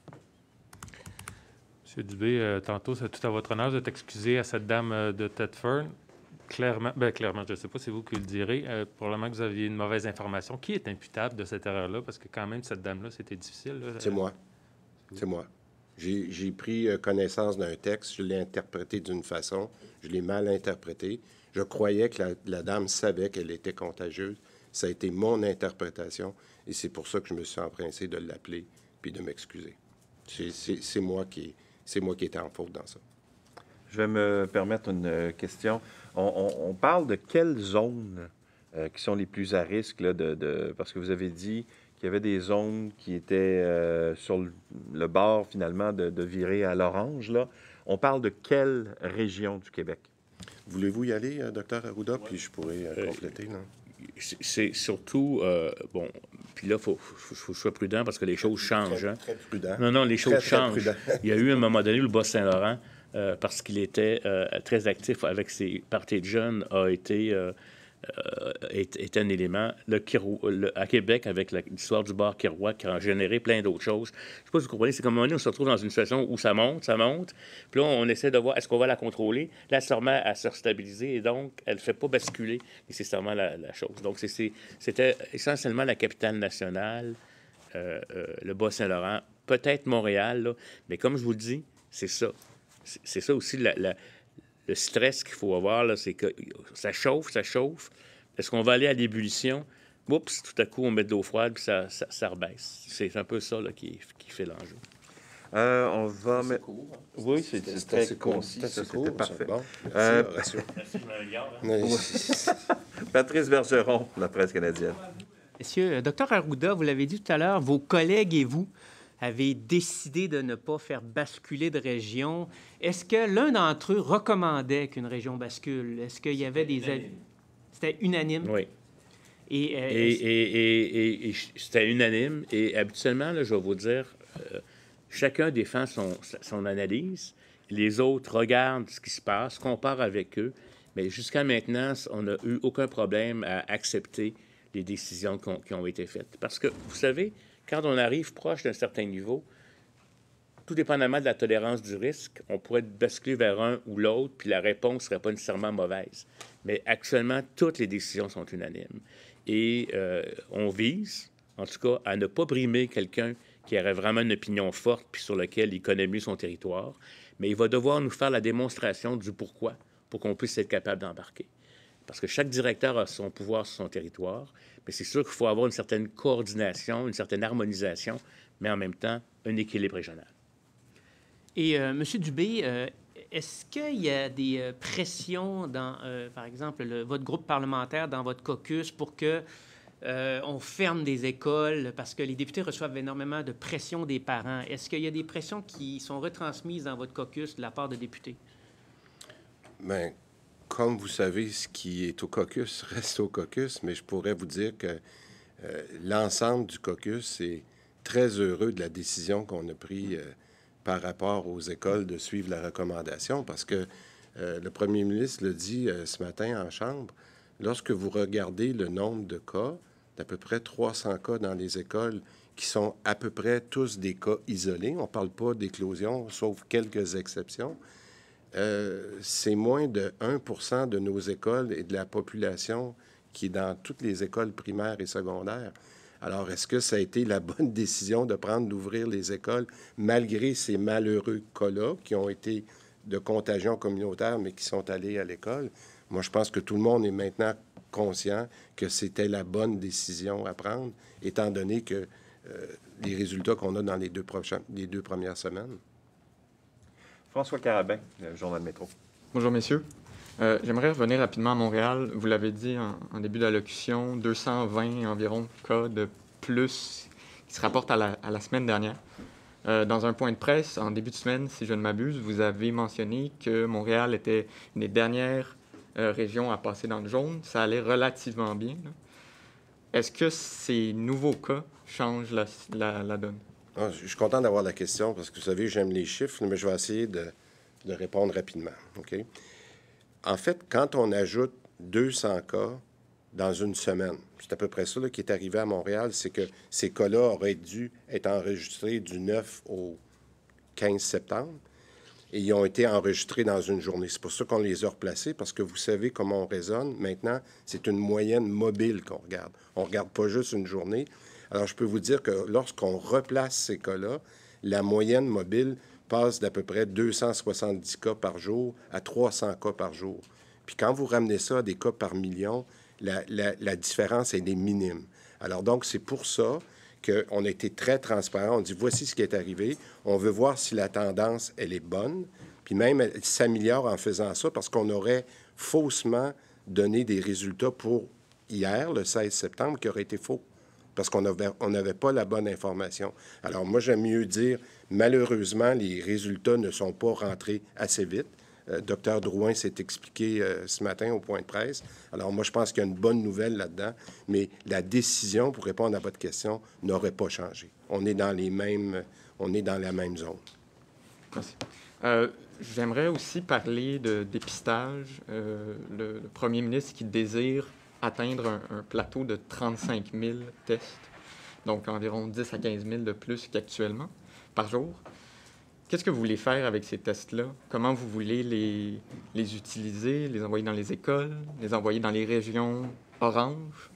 M. Dubé, tantôt, c'est tout à votre honneur de t'excuser à cette dame de Thetford. Clairement, je ne sais pas, c'est vous qui le direz. Probablement que vous aviez une mauvaise information. Qui est imputable de cette erreur-là? Parce que quand même, cette dame-là, c'était difficile. Là. C'est moi. C'est moi. J'ai pris connaissance d'un texte, je l'ai interprété d'une façon, je l'ai mal interprété. Je croyais que la dame savait qu'elle était contagieuse. Ça a été mon interprétation et c'est pour ça que je me suis empressé de l'appeler puis de m'excuser. C'est moi qui étais en faute dans ça. Je vais me permettre une question. On parle de quelles zones qui sont les plus à risque, là, parce que vous avez dit qu'il y avait des zones qui étaient sur le bord, finalement, de virer à l'orange, là. On parle de quelle région du Québec? Voulez-vous y aller, Dr. Arruda, puis je pourrais compléter, là? C'est surtout, bon, puis là, il faut que je sois prudent parce que les choses changent. Hein? Très prudent. Non, les choses changent. Prudent. Il y a eu un moment donné où le Bas-Saint-Laurent, parce qu'il était très actif avec ses parties de jeunes, est un élément. À Québec, avec l'histoire du bar Kirois, qui a généré plein d'autres choses. Je ne sais pas si vous comprenez, c'est comme un moment donné, on se retrouve dans une situation où ça monte, puis là, on essaie de voir, est-ce qu'on va la contrôler? Là, elle se remet à se stabiliser, et donc, elle ne fait pas basculer nécessairement la chose. Donc, c'était essentiellement la capitale nationale, le Bas-Saint-Laurent, peut-être Montréal, là, mais comme je vous le dis, c'est ça. C'est ça aussi le stress qu'il faut avoir, là, c'est que ça chauffe. Est-ce qu'on va aller à l'ébullition? Oups, tout à coup, on met de l'eau froide, puis ça rebaisse. C'est un peu ça là, qui fait l'enjeu. On va mettre... court. Oui, c'est très concis. C'est C'était parfait. Bon, Merci, Patrice Bergeron, la presse canadienne. Monsieur, Dr. Arruda, vous l'avez dit tout à l'heure, vos collègues et vous avez décidé de ne pas faire basculer de région. Est-ce que l'un d'entre eux recommandait qu'une région bascule? Est-ce qu'il y avait des avis? C'était unanime? Oui. Et c'était unanime. Et habituellement, là, je vais vous dire, chacun défend son analyse. Les autres regardent ce qui se passe, comparent avec eux. Mais jusqu'à maintenant, on n'a eu aucun problème à accepter les décisions qui ont été faites. Parce que, vous savez, quand on arrive proche d'un certain niveau, tout dépendamment de la tolérance du risque, on pourrait basculer vers un ou l'autre, puis la réponse ne serait pas nécessairement mauvaise. Mais actuellement, toutes les décisions sont unanimes. Et on vise, en tout cas, à ne pas brimer quelqu'un qui aurait vraiment une opinion forte, puis sur lequel il connaît mieux son territoire. Mais il va devoir nous faire la démonstration du pourquoi, pour qu'on puisse être capable d'embarquer. Parce que chaque directeur a son pouvoir sur son territoire, mais c'est sûr qu'il faut avoir une certaine coordination, une certaine harmonisation, mais en même temps, un équilibre régional. Et M. Dubé, est-ce qu'il y a des pressions dans, par exemple, votre groupe parlementaire, dans votre caucus, pour que on ferme des écoles, parce que les députés reçoivent énormément de pression des parents? Est-ce qu'il y a des pressions qui sont retransmises dans votre caucus de la part de députés? Bien, comme vous savez, ce qui est au caucus reste au caucus, mais je pourrais vous dire que l'ensemble du caucus est très heureux de la décision qu'on a prise par rapport aux écoles de suivre la recommandation, parce que le premier ministre le dit ce matin en Chambre, lorsque vous regardez le nombre de cas, d'à peu près 300 cas dans les écoles qui sont à peu près tous des cas isolés, on ne parle pas d'éclosion, sauf quelques exceptions, c'est moins de 1 % de nos écoles et de la population qui est dans toutes les écoles primaires et secondaires. Alors, est-ce que ça a été la bonne décision de prendre, d'ouvrir les écoles, malgré ces malheureux cas-là qui ont été de contagion communautaire, mais qui sont allés à l'école? Moi, je pense que tout le monde est maintenant conscient que c'était la bonne décision à prendre, étant donné que les résultats qu'on a dans les deux premières semaines. François Carabin, le Journal Métro. Bonjour, messieurs. J'aimerais revenir rapidement à Montréal. Vous l'avez dit en début d'allocution, 220 environ cas de plus qui se rapportent à la semaine dernière. Dans un point de presse, en début de semaine, si je ne m'abuse, vous avez mentionné que Montréal était une des dernières régions à passer dans le jaune. Ça allait relativement bien, là. Est-ce que ces nouveaux cas changent la donne? Ah, je suis content d'avoir la question parce que, vous savez, j'aime les chiffres, mais je vais essayer de répondre rapidement. OK? En fait, quand on ajoute 200 cas dans une semaine, c'est à peu près ça là, qui est arrivé à Montréal, c'est que ces cas-là auraient dû être enregistrés du 9 au 15 septembre et ils ont été enregistrés dans une journée. C'est pour ça qu'on les a replacés, parce que vous savez comment on raisonne. Maintenant, c'est une moyenne mobile qu'on regarde. On ne regarde pas juste une journée. Alors, je peux vous dire que lorsqu'on replace ces cas-là, la moyenne mobile passe d'à peu près 270 cas par jour à 300 cas par jour. Puis quand vous ramenez ça à des cas par million, la différence, elle est minime. Alors donc, c'est pour ça qu'on a été très transparent. On dit, voici ce qui est arrivé. On veut voir si la tendance, elle est bonne. Puis même, elle s'améliore en faisant ça, parce qu'on aurait faussement donné des résultats pour hier, le 16 septembre, qui auraient été faux, parce qu'on n'avait pas la bonne information. Alors moi, j'aime mieux dire, malheureusement, les résultats ne sont pas rentrés assez vite. Dr Drouin s'est expliqué ce matin au point de presse. Alors moi, je pense qu'il y a une bonne nouvelle là-dedans, mais la décision, pour répondre à votre question, n'aurait pas changé. On est dans la même zone. Merci. J'aimerais aussi parler de dépistage. Le premier ministre qui désire atteindre un plateau de 35 000 tests, donc environ 10 à 15 000 de plus qu'actuellement par jour. Qu'est-ce que vous voulez faire avec ces tests-là? Comment vous voulez les utiliser, les envoyer dans les écoles, les envoyer dans les régions oranges?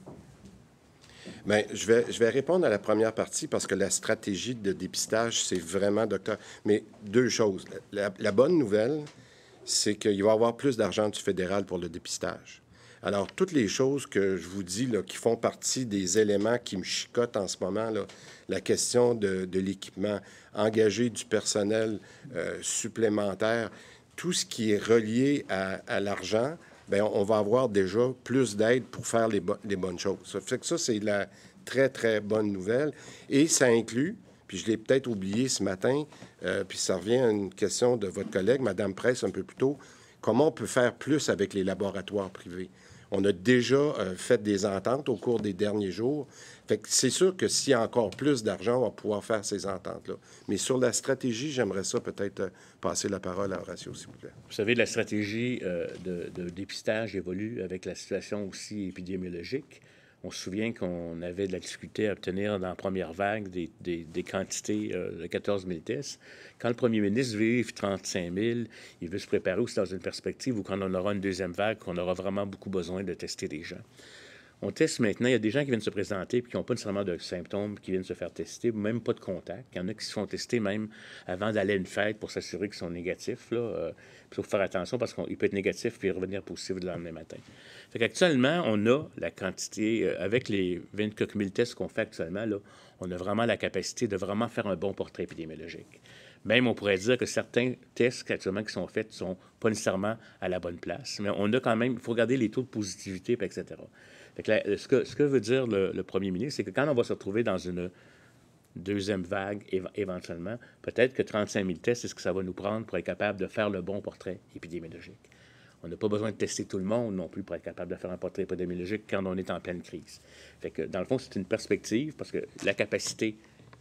Bien, je vais répondre à la première partie parce que la stratégie de dépistage, c'est vraiment, docteur. Mais deux choses. La bonne nouvelle, c'est qu'il va y avoir plus d'argent du fédéral pour le dépistage. Alors, toutes les choses que je vous dis là, qui font partie des éléments qui me chicotent en ce moment, là, la question de l'équipement, engager du personnel supplémentaire, tout ce qui est relié à l'argent, bien, on va avoir déjà plus d'aide pour faire les bonnes choses. Ça fait que ça, c'est la très, très bonne nouvelle. Et ça inclut, puis je l'ai peut-être oublié ce matin, puis ça revient à une question de votre collègue, Mme Presse, un peu plus tôt, comment on peut faire plus avec les laboratoires privés? On a déjà fait des ententes au cours des derniers jours. Fait que c'est sûr que s'il y a encore plus d'argent, on va pouvoir faire ces ententes-là. Mais sur la stratégie, j'aimerais ça peut-être passer la parole à Horacio, s'il vous plaît. Vous savez, la stratégie de dépistage évolue avec la situation aussi épidémiologique. On se souvient qu'on avait de la difficulté à obtenir dans la première vague des quantités de 14 000 tests. Quand le premier ministre veut 35 000, il veut se préparer aussi dans une perspective où quand on aura une deuxième vague, qu'on aura vraiment beaucoup besoin de tester des gens. On teste maintenant. Il y a des gens qui viennent se présenter et qui n'ont pas nécessairement de symptômes, qui viennent se faire tester, même pas de contact. Il y en a qui se font tester même avant d'aller à une fête pour s'assurer qu'ils sont négatifs. Il faut faire attention parce qu'il peut être négatif puis revenir positif le lendemain matin. Fait qu'actuellement, on a la quantité, avec les 24 000 tests qu'on fait actuellement, là, on a vraiment la capacité de vraiment faire un bon portrait épidémiologique. Même, on pourrait dire que certains tests actuellement qui sont faits ne sont pas nécessairement à la bonne place. Mais on a quand même, il faut regarder les taux de positivité, etc. Fait que là, ce que veut dire le premier ministre, c'est que quand on va se retrouver dans une deuxième vague, éventuellement, peut-être que 35 000 tests, c'est ce que ça va nous prendre pour être capable de faire le bon portrait épidémiologique. On n'a pas besoin de tester tout le monde non plus pour être capable de faire un portrait épidémiologique quand on est en pleine crise. Fait que, dans le fond, c'est une perspective parce que la capacité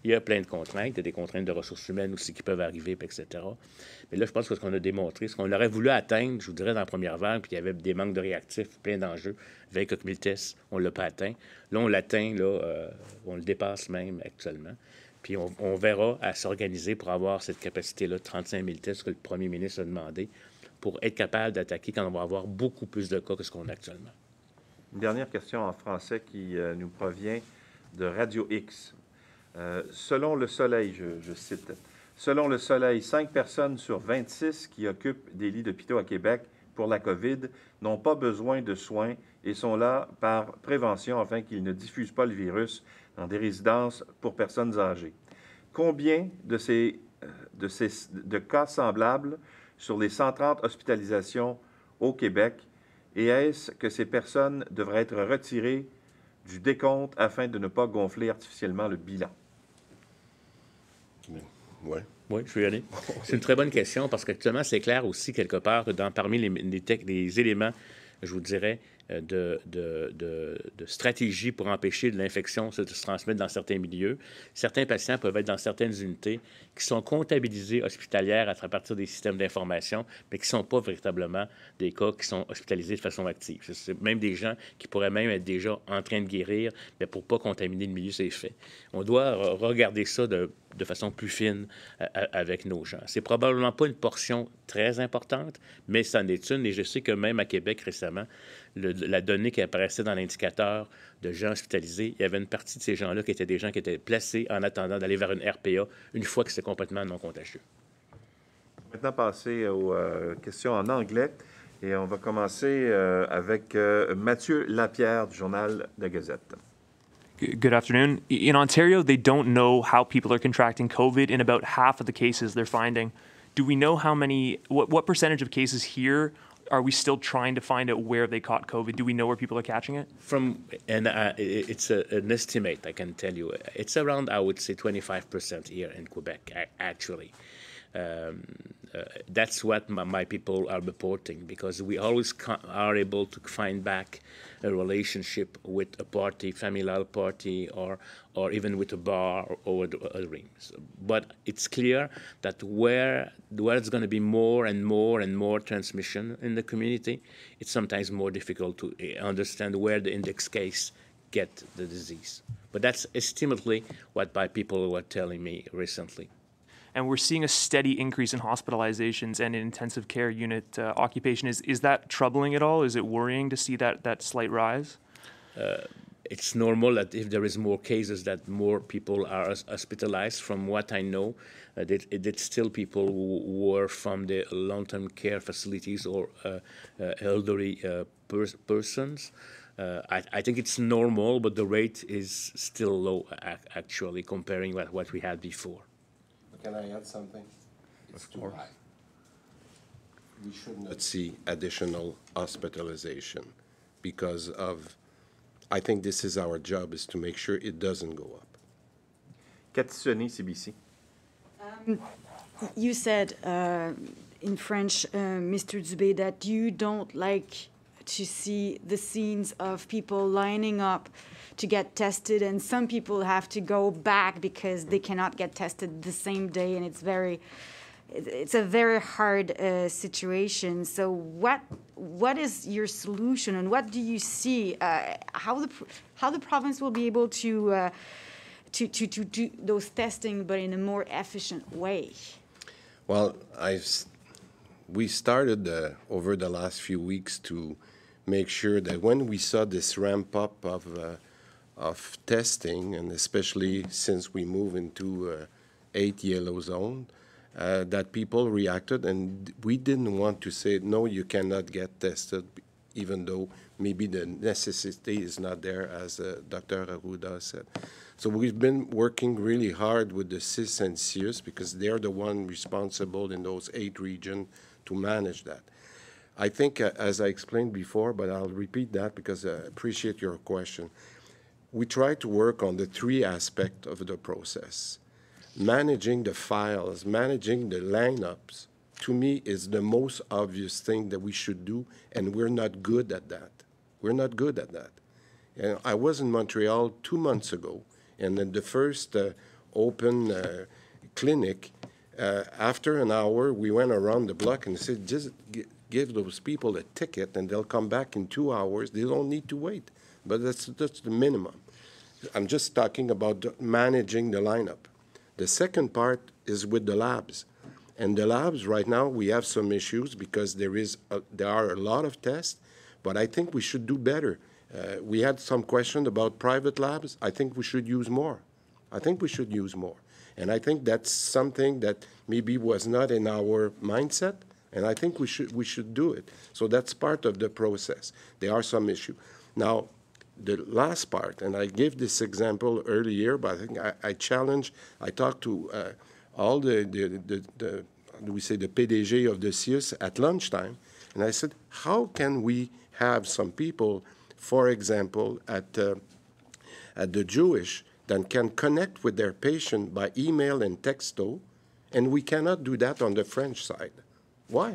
Il y a plein de contraintes. Il y a des contraintes de ressources humaines aussi qui peuvent arriver, puis etc. Mais là, je pense que ce qu'on a démontré, ce qu'on aurait voulu atteindre, je vous dirais, dans la première vague, puis il y avait des manques de réactifs, plein d'enjeux, 20 000 tests, on ne l'a pas atteint. Là, on l'atteint, là, on le dépasse même actuellement. Puis on verra à s'organiser pour avoir cette capacité-là de 35 000 tests que le premier ministre a demandé pour être capable d'attaquer quand on va avoir beaucoup plus de cas que ce qu'on a actuellement. Une dernière question en français qui nous provient de Radio X. Selon Le Soleil, je cite, « Selon Le Soleil, 5 personnes sur 26 qui occupent des lits d'hôpitaux à Québec pour la COVID n'ont pas besoin de soins et sont là par prévention afin qu'ils ne diffusent pas le virus dans des résidences pour personnes âgées. Combien de cas semblables sur les 130 hospitalisations au Québec et est-ce que ces personnes devraient être retirées du décompte afin de ne pas gonfler artificiellement le bilan? » Ouais. Oui, je vais y aller. C'est une très bonne question parce qu'actuellement, c'est clair aussi, quelque part, parmi les éléments, je vous dirais, de stratégie pour empêcher de l'infection de se transmettre dans certains milieux. Certains patients peuvent être dans certaines unités qui sont comptabilisées hospitalières à partir des systèmes d'information, mais qui ne sont pas véritablement des cas qui sont hospitalisés de façon active. C'est même des gens qui pourraient même être déjà en train de guérir, mais pour ne pas contaminer le milieu, c'est fait. On doit regarder ça de façon plus fine avec nos gens. C'est probablement pas une portion très importante, mais c'en est une. Et je sais que même à Québec récemment, la donnée qui apparaissait dans l'indicateur de gens hospitalisés, il y avait une partie de ces gens-là qui étaient des gens qui étaient placés en attendant d'aller vers une RPA une fois que c'est complètement non contagieux. Maintenant, passer aux questions en anglais. Et on va commencer avec Mathieu Lapierre du Journal de Gazette. Good afternoon. In Ontario, they don't know how people are contracting COVID in about half of the cases they're finding. Do we know how many, what percentage of cases here are we still trying to find out where they caught COVID? Do we know where people are catching it? It's an estimate, I can tell you. It's around, I would say, 25% here in Quebec, actually. That's what my people are reporting because we always are able to find back a relationship with a party, familial party, or even with a bar or a ring. But it's clear that where it's going to be more and more transmission in the community, it's sometimes more difficult to understand where the index case get the disease. But that's estimately what my people were telling me recently. And we're seeing a steady increase in hospitalizations and in intensive care unit occupation. Is that troubling at all? Is it worrying to see that slight rise? It's normal that if there is more cases that more people are hospitalized. From what I know, it's still people who are from the long-term care facilities or elderly persons. I think it's normal, but the rate is still low, actually, comparing what we had before. Can I add something? It's too high. We should not see additional hospitalization because of, I think this is our job, is to make sure it doesn't go up. Cathy Sonnet, CBC. You said in French, Mr. Dubé, that you don't like to see the scenes of people lining up to get tested, and some people have to go back because they cannot get tested the same day, and it's a very hard situation. So what is your solution, and what do you see how the province will be able to do those testing, but in a more efficient way? Well, we started over the last few weeks to make sure that when we saw this ramp up of testing, and especially since we move into 8 yellow zone, that people reacted, and we didn't want to say, no, you cannot get tested, even though maybe the necessity is not there, as Dr. Arruda said. So we've been working really hard with the CIS and CIUS because they're the one responsible in those 8 regions to manage that. I think, as I explained before, but I'll repeat that because I appreciate your question, we try to work on the 3 aspects of the process. Managing the files, managing the lineups, to me, is the most obvious thing that we should do, and we're not good at that. We're not good at that. And I was in Montreal 2 months ago, and then the first open clinic, after an hour, we went around the block and said, just give those people a ticket and they'll come back in 2 hours. They don't need to wait. But that's the minimum. I'm just talking about managing the lineup. The second part is with the labs. And the labs, right now, we have some issues because there are a lot of tests, but I think we should do better. We had some question about private labs. I think we should use more. I think we should use more. And I think that's something that maybe was not in our mindset, and I think we should do it. So that's part of the process. There are some issues. Now, the last part, and I gave this example earlier, but I think I talked to all the PDG of the CIUS at lunchtime, and I said, how can we have some people, for example, at the Jewish, that can connect with their patient by email and texto, and we cannot do that on the French side. Why?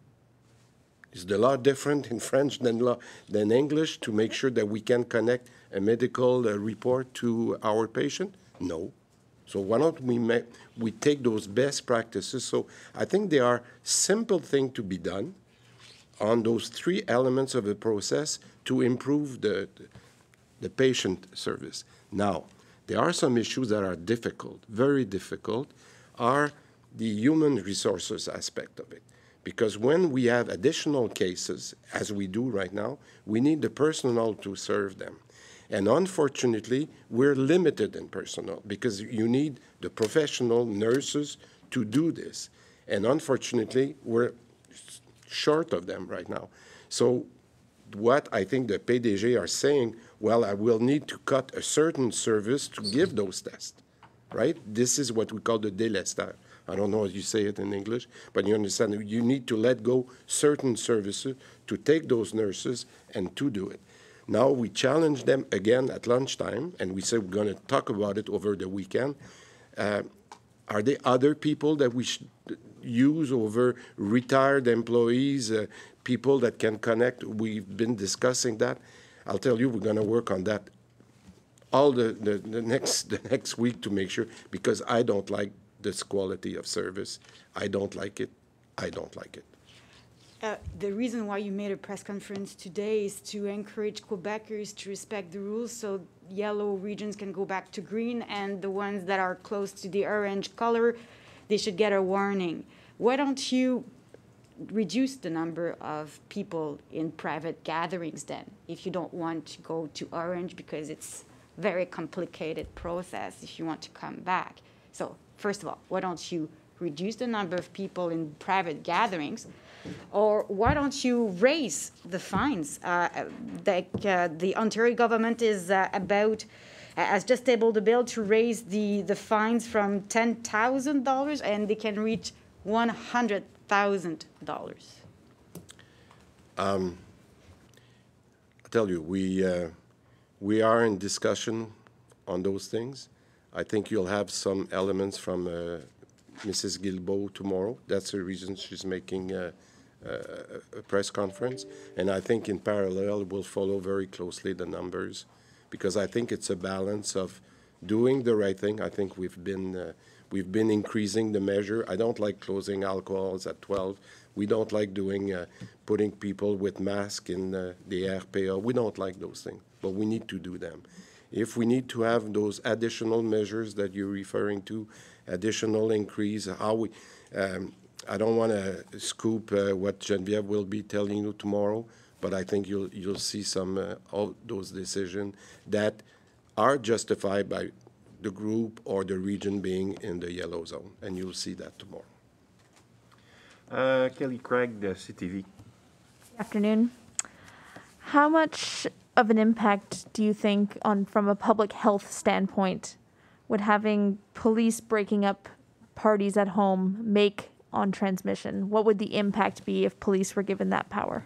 Is the law different in French than English to make sure that we can connect a medical report to our patient? No. So why don't we take those best practices? So I think there are simple things to be done on those 3 elements of the process to improve the patient service. Now, there are some issues that are difficult, very difficult, are the human resources aspect of it. Because when we have additional cases, as we do right now, we need the personnel to serve them. And unfortunately, we're limited in personnel because you need the professional nurses to do this. And unfortunately, we're short of them right now. So what I think the PDG are saying, well, I will need to cut a certain service to give those tests, right? This is what we call the délestage. I don't know how you say it in English, but you understand, you need to let go certain services to take those nurses and to do it. Now we challenge them again at lunchtime, and we say we're going to talk about it over the weekend. Are there other people that we should use over retired employees, people that can connect? We've been discussing that. I'll tell you, we're going to work on that all the next week to make sure, because I don't like this quality of service. I don't like it. I don't like it. The reason why you made a press conference today is to encourage Quebecers to respect the rules so yellow regions can go back to green, and the ones that are close to the orange color, they should get a warning. Why don't you reduce the number of people in private gatherings then, if you don't want to go to orange because it's a very complicated process if you want to come back? So first of all, why don't you reduce the number of people in private gatherings? Or why don't you raise the fines? The Ontario government is has just tabled a bill to raise the fines from $10,000, and they can reach $100,000. I tell you, we are in discussion on those things. I think you'll have some elements from Mrs. Guilbeault tomorrow. That's the reason she's making a press conference. And I think in parallel, we'll follow very closely the numbers, because I think it's a balance of doing the right thing. I think we've been increasing the measure. I don't like closing alcohols at 12. We don't like doing putting people with masks in the RPA. We don't like those things, but we need to do them. If we need to have those additional measures that you're referring to, additional increase, how we, I don't want to scoop what Geneviève will be telling you tomorrow, but I think you'll see some of those decisions that are justified by the group or the region being in the yellow zone, and you'll see that tomorrow. Kelly Craig, CTV. Good afternoon. How much of an impact do you think, from a public health standpoint, would having police breaking up parties at home make on transmission? What would the impact be if police were given that power?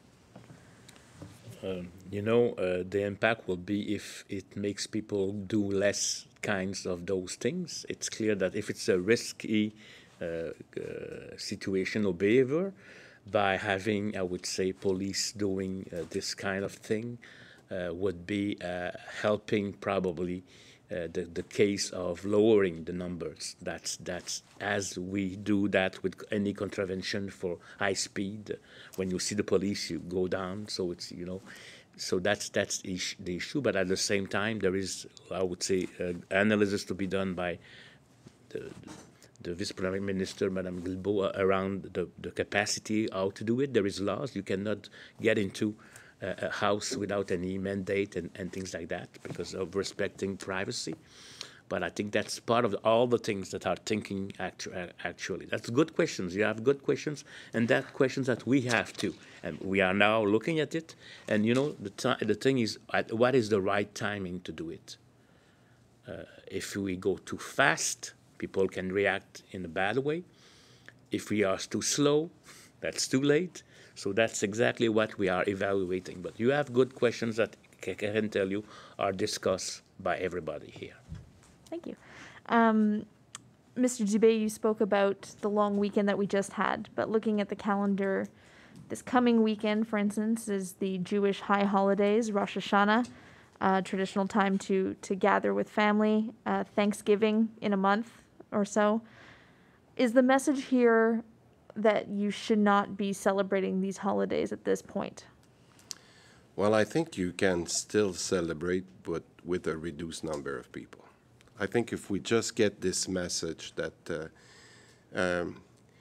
The impact will be if it makes people do less kinds of those things. It's clear that if it's a risky situation or behavior, by having, I would say, police doing this kind of thing would be helping probably the case of lowering the numbers. That's as we do that with any contravention for high speed. When you see the police, you go down. So it's so that's the issue. But at the same time, there is, I would say, analysis to be done by the Vice Prime Minister, Madame Guilbeault, around the capacity how to do it. There is laws. You cannot get into a house without any mandate and things like that because of respecting privacy. But I think that's part of all the things that are thinking actually. That's good questions. You have good questions, and that questions that we have too. And we are now looking at it. And the thing is, what is the right timing to do it? If we go too fast, people can react in a bad way. If we are too slow, that's too late. So that's exactly what we are evaluating. But you have good questions that I can tell you are discussed by everybody here. Thank you. Mr. Dubé, you spoke about the long weekend that we just had, but looking at the calendar, this coming weekend, for instance, is the Jewish high holidays, Rosh Hashanah, traditional time to gather with family, Thanksgiving in a month or so. Is the message here that you should not be celebrating these holidays at this point? Well, I think you can still celebrate, but with a reduced number of people. I think if we just get this message that, I'm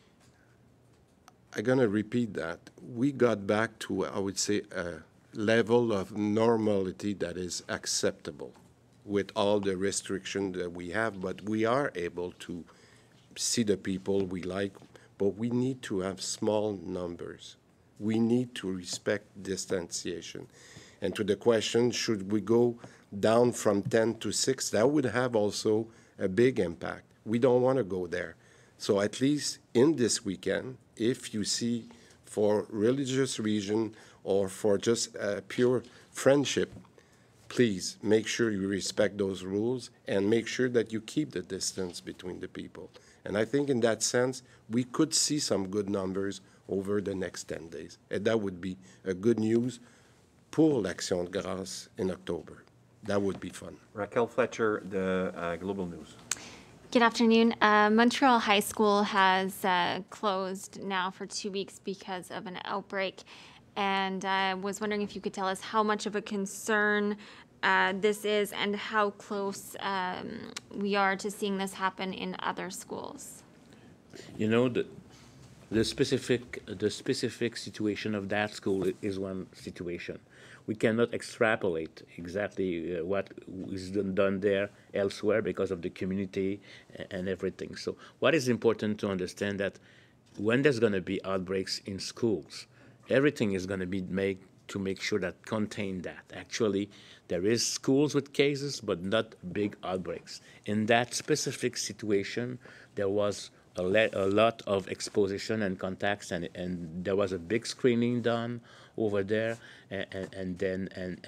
going to repeat that, we got back to, I would say, a level of normality that is acceptable with all the restrictions that we have, but we are able to see the people we like, but we need to have small numbers. We need to respect distanciation. And to the question, should we go down from 10 to 6, that would have also a big impact. We don't want to go there. So at least in this weekend, if you see for religious reason or for just pure friendship, please make sure you respect those rules and make sure that you keep the distance between the people. And I think in that sense, we could see some good numbers over the next 10 days. And that would be a good news pour l'Action de Grâce in October. That would be fun. Raquel Fletcher, the Global News. Good afternoon. Montreal High School has closed now for 2 weeks because of an outbreak. And I was wondering if you could tell us how much of a concern this is and how close we are to seeing this happen in other schools. You know, the specific situation of that school is one situation. We cannot extrapolate exactly what is done there elsewhere because of the community and everything. So what is important to understand that when there's going to be outbreaks in schools, everything is going to be made to make sure that contain that. Actually, there is schools with cases, but not big outbreaks. In that specific situation, there was a lot of exposition and contacts, and there was a big screening done over there, and then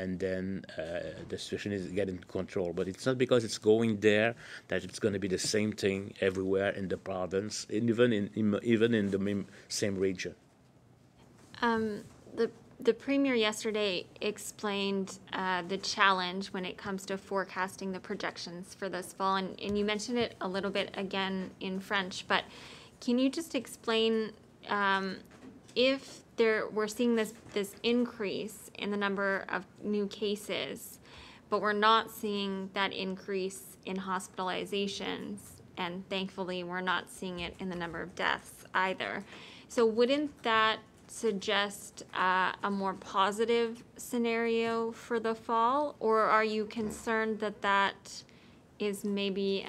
the situation is getting control. But it's not because it's going there that it's going to be the same thing everywhere in the province, even in the same region. The Premier yesterday explained the challenge when it comes to forecasting the projections for this fall, and you mentioned it a little bit again in French, but can you just explain if we're seeing this increase in the number of new cases, but we're not seeing that increase in hospitalizations, and thankfully we're not seeing it in the number of deaths either. So wouldn't that suggest a more positive scenario for the fall, or are you concerned that that is maybe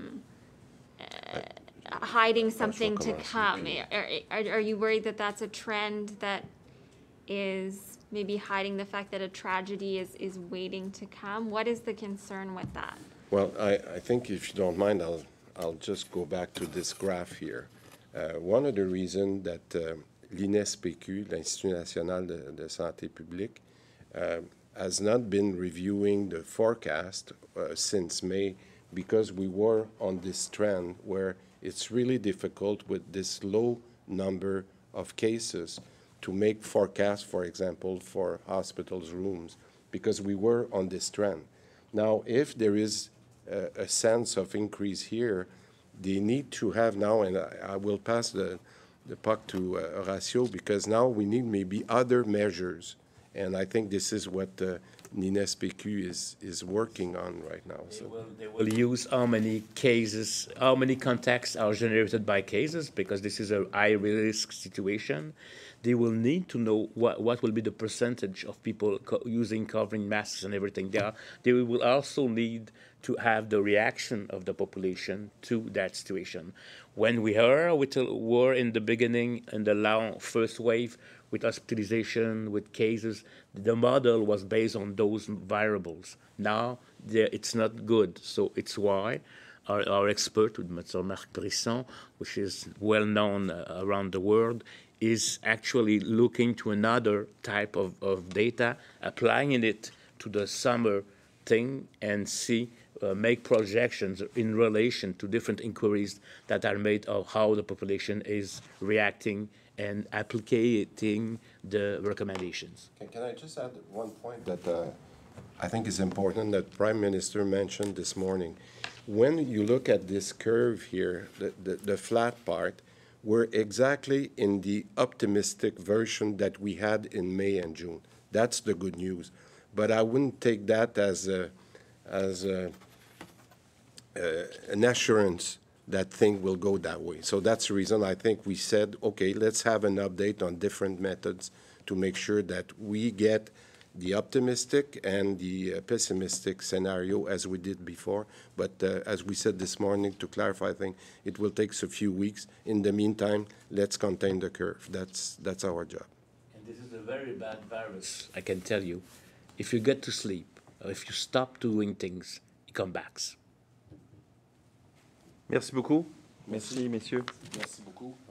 hiding something to come? Are you worried that that's a trend that is maybe hiding the fact that a tragedy is waiting to come? What is the concern with that? Well, I think if you don't mind, I'll just go back to this graph here. One of the reasons that l'INSPQ, l'Institut National de Santé Publique, has not been reviewing the forecast since May, because we were on this trend where it's really difficult with this low number of cases to make forecasts, for example, for hospitals' rooms, because we were on this trend. Now, if there is a sense of increase here, they need to have now, and I will pass the puck to Horacio, because now we need maybe other measures. And I think this is what NINES-PQ is working on right now. So. They will use how many cases, how many contacts are generated by cases, because this is a high-risk situation. They will need to know what will be the percentage of people using covering masks and everything. They will also need to have the reaction of the population to that situation. When we were in the beginning, in the first wave, with hospitalization, with cases, the model was based on those variables. Now, it's not good. So it's why our expert, Mr. Marc Brisson, which is well known around the world, is actually looking to another type of data, applying it to the summer thing, and make projections in relation to different inquiries that are made of how the population is reacting and applying the recommendations. Can I just add one point that I think is important that Prime Minister mentioned this morning? When you look at this curve here, the flat part, we're exactly in the optimistic version that we had in May and June. That's the good news. But I wouldn't take that as an assurance that thing will go that way. So that's the reason I think we said, okay, let's have an update on different methods to make sure that we get the optimistic and the pessimistic scenario as we did before. But as we said this morning, to clarify, I think it will take us a few weeks. In the meantime, let's contain the curve. That's our job. And this is a very bad virus, I can tell you. If you get to sleep, or if you stop doing things, it comes back. Merci beaucoup. Merci, messieurs. Merci beaucoup.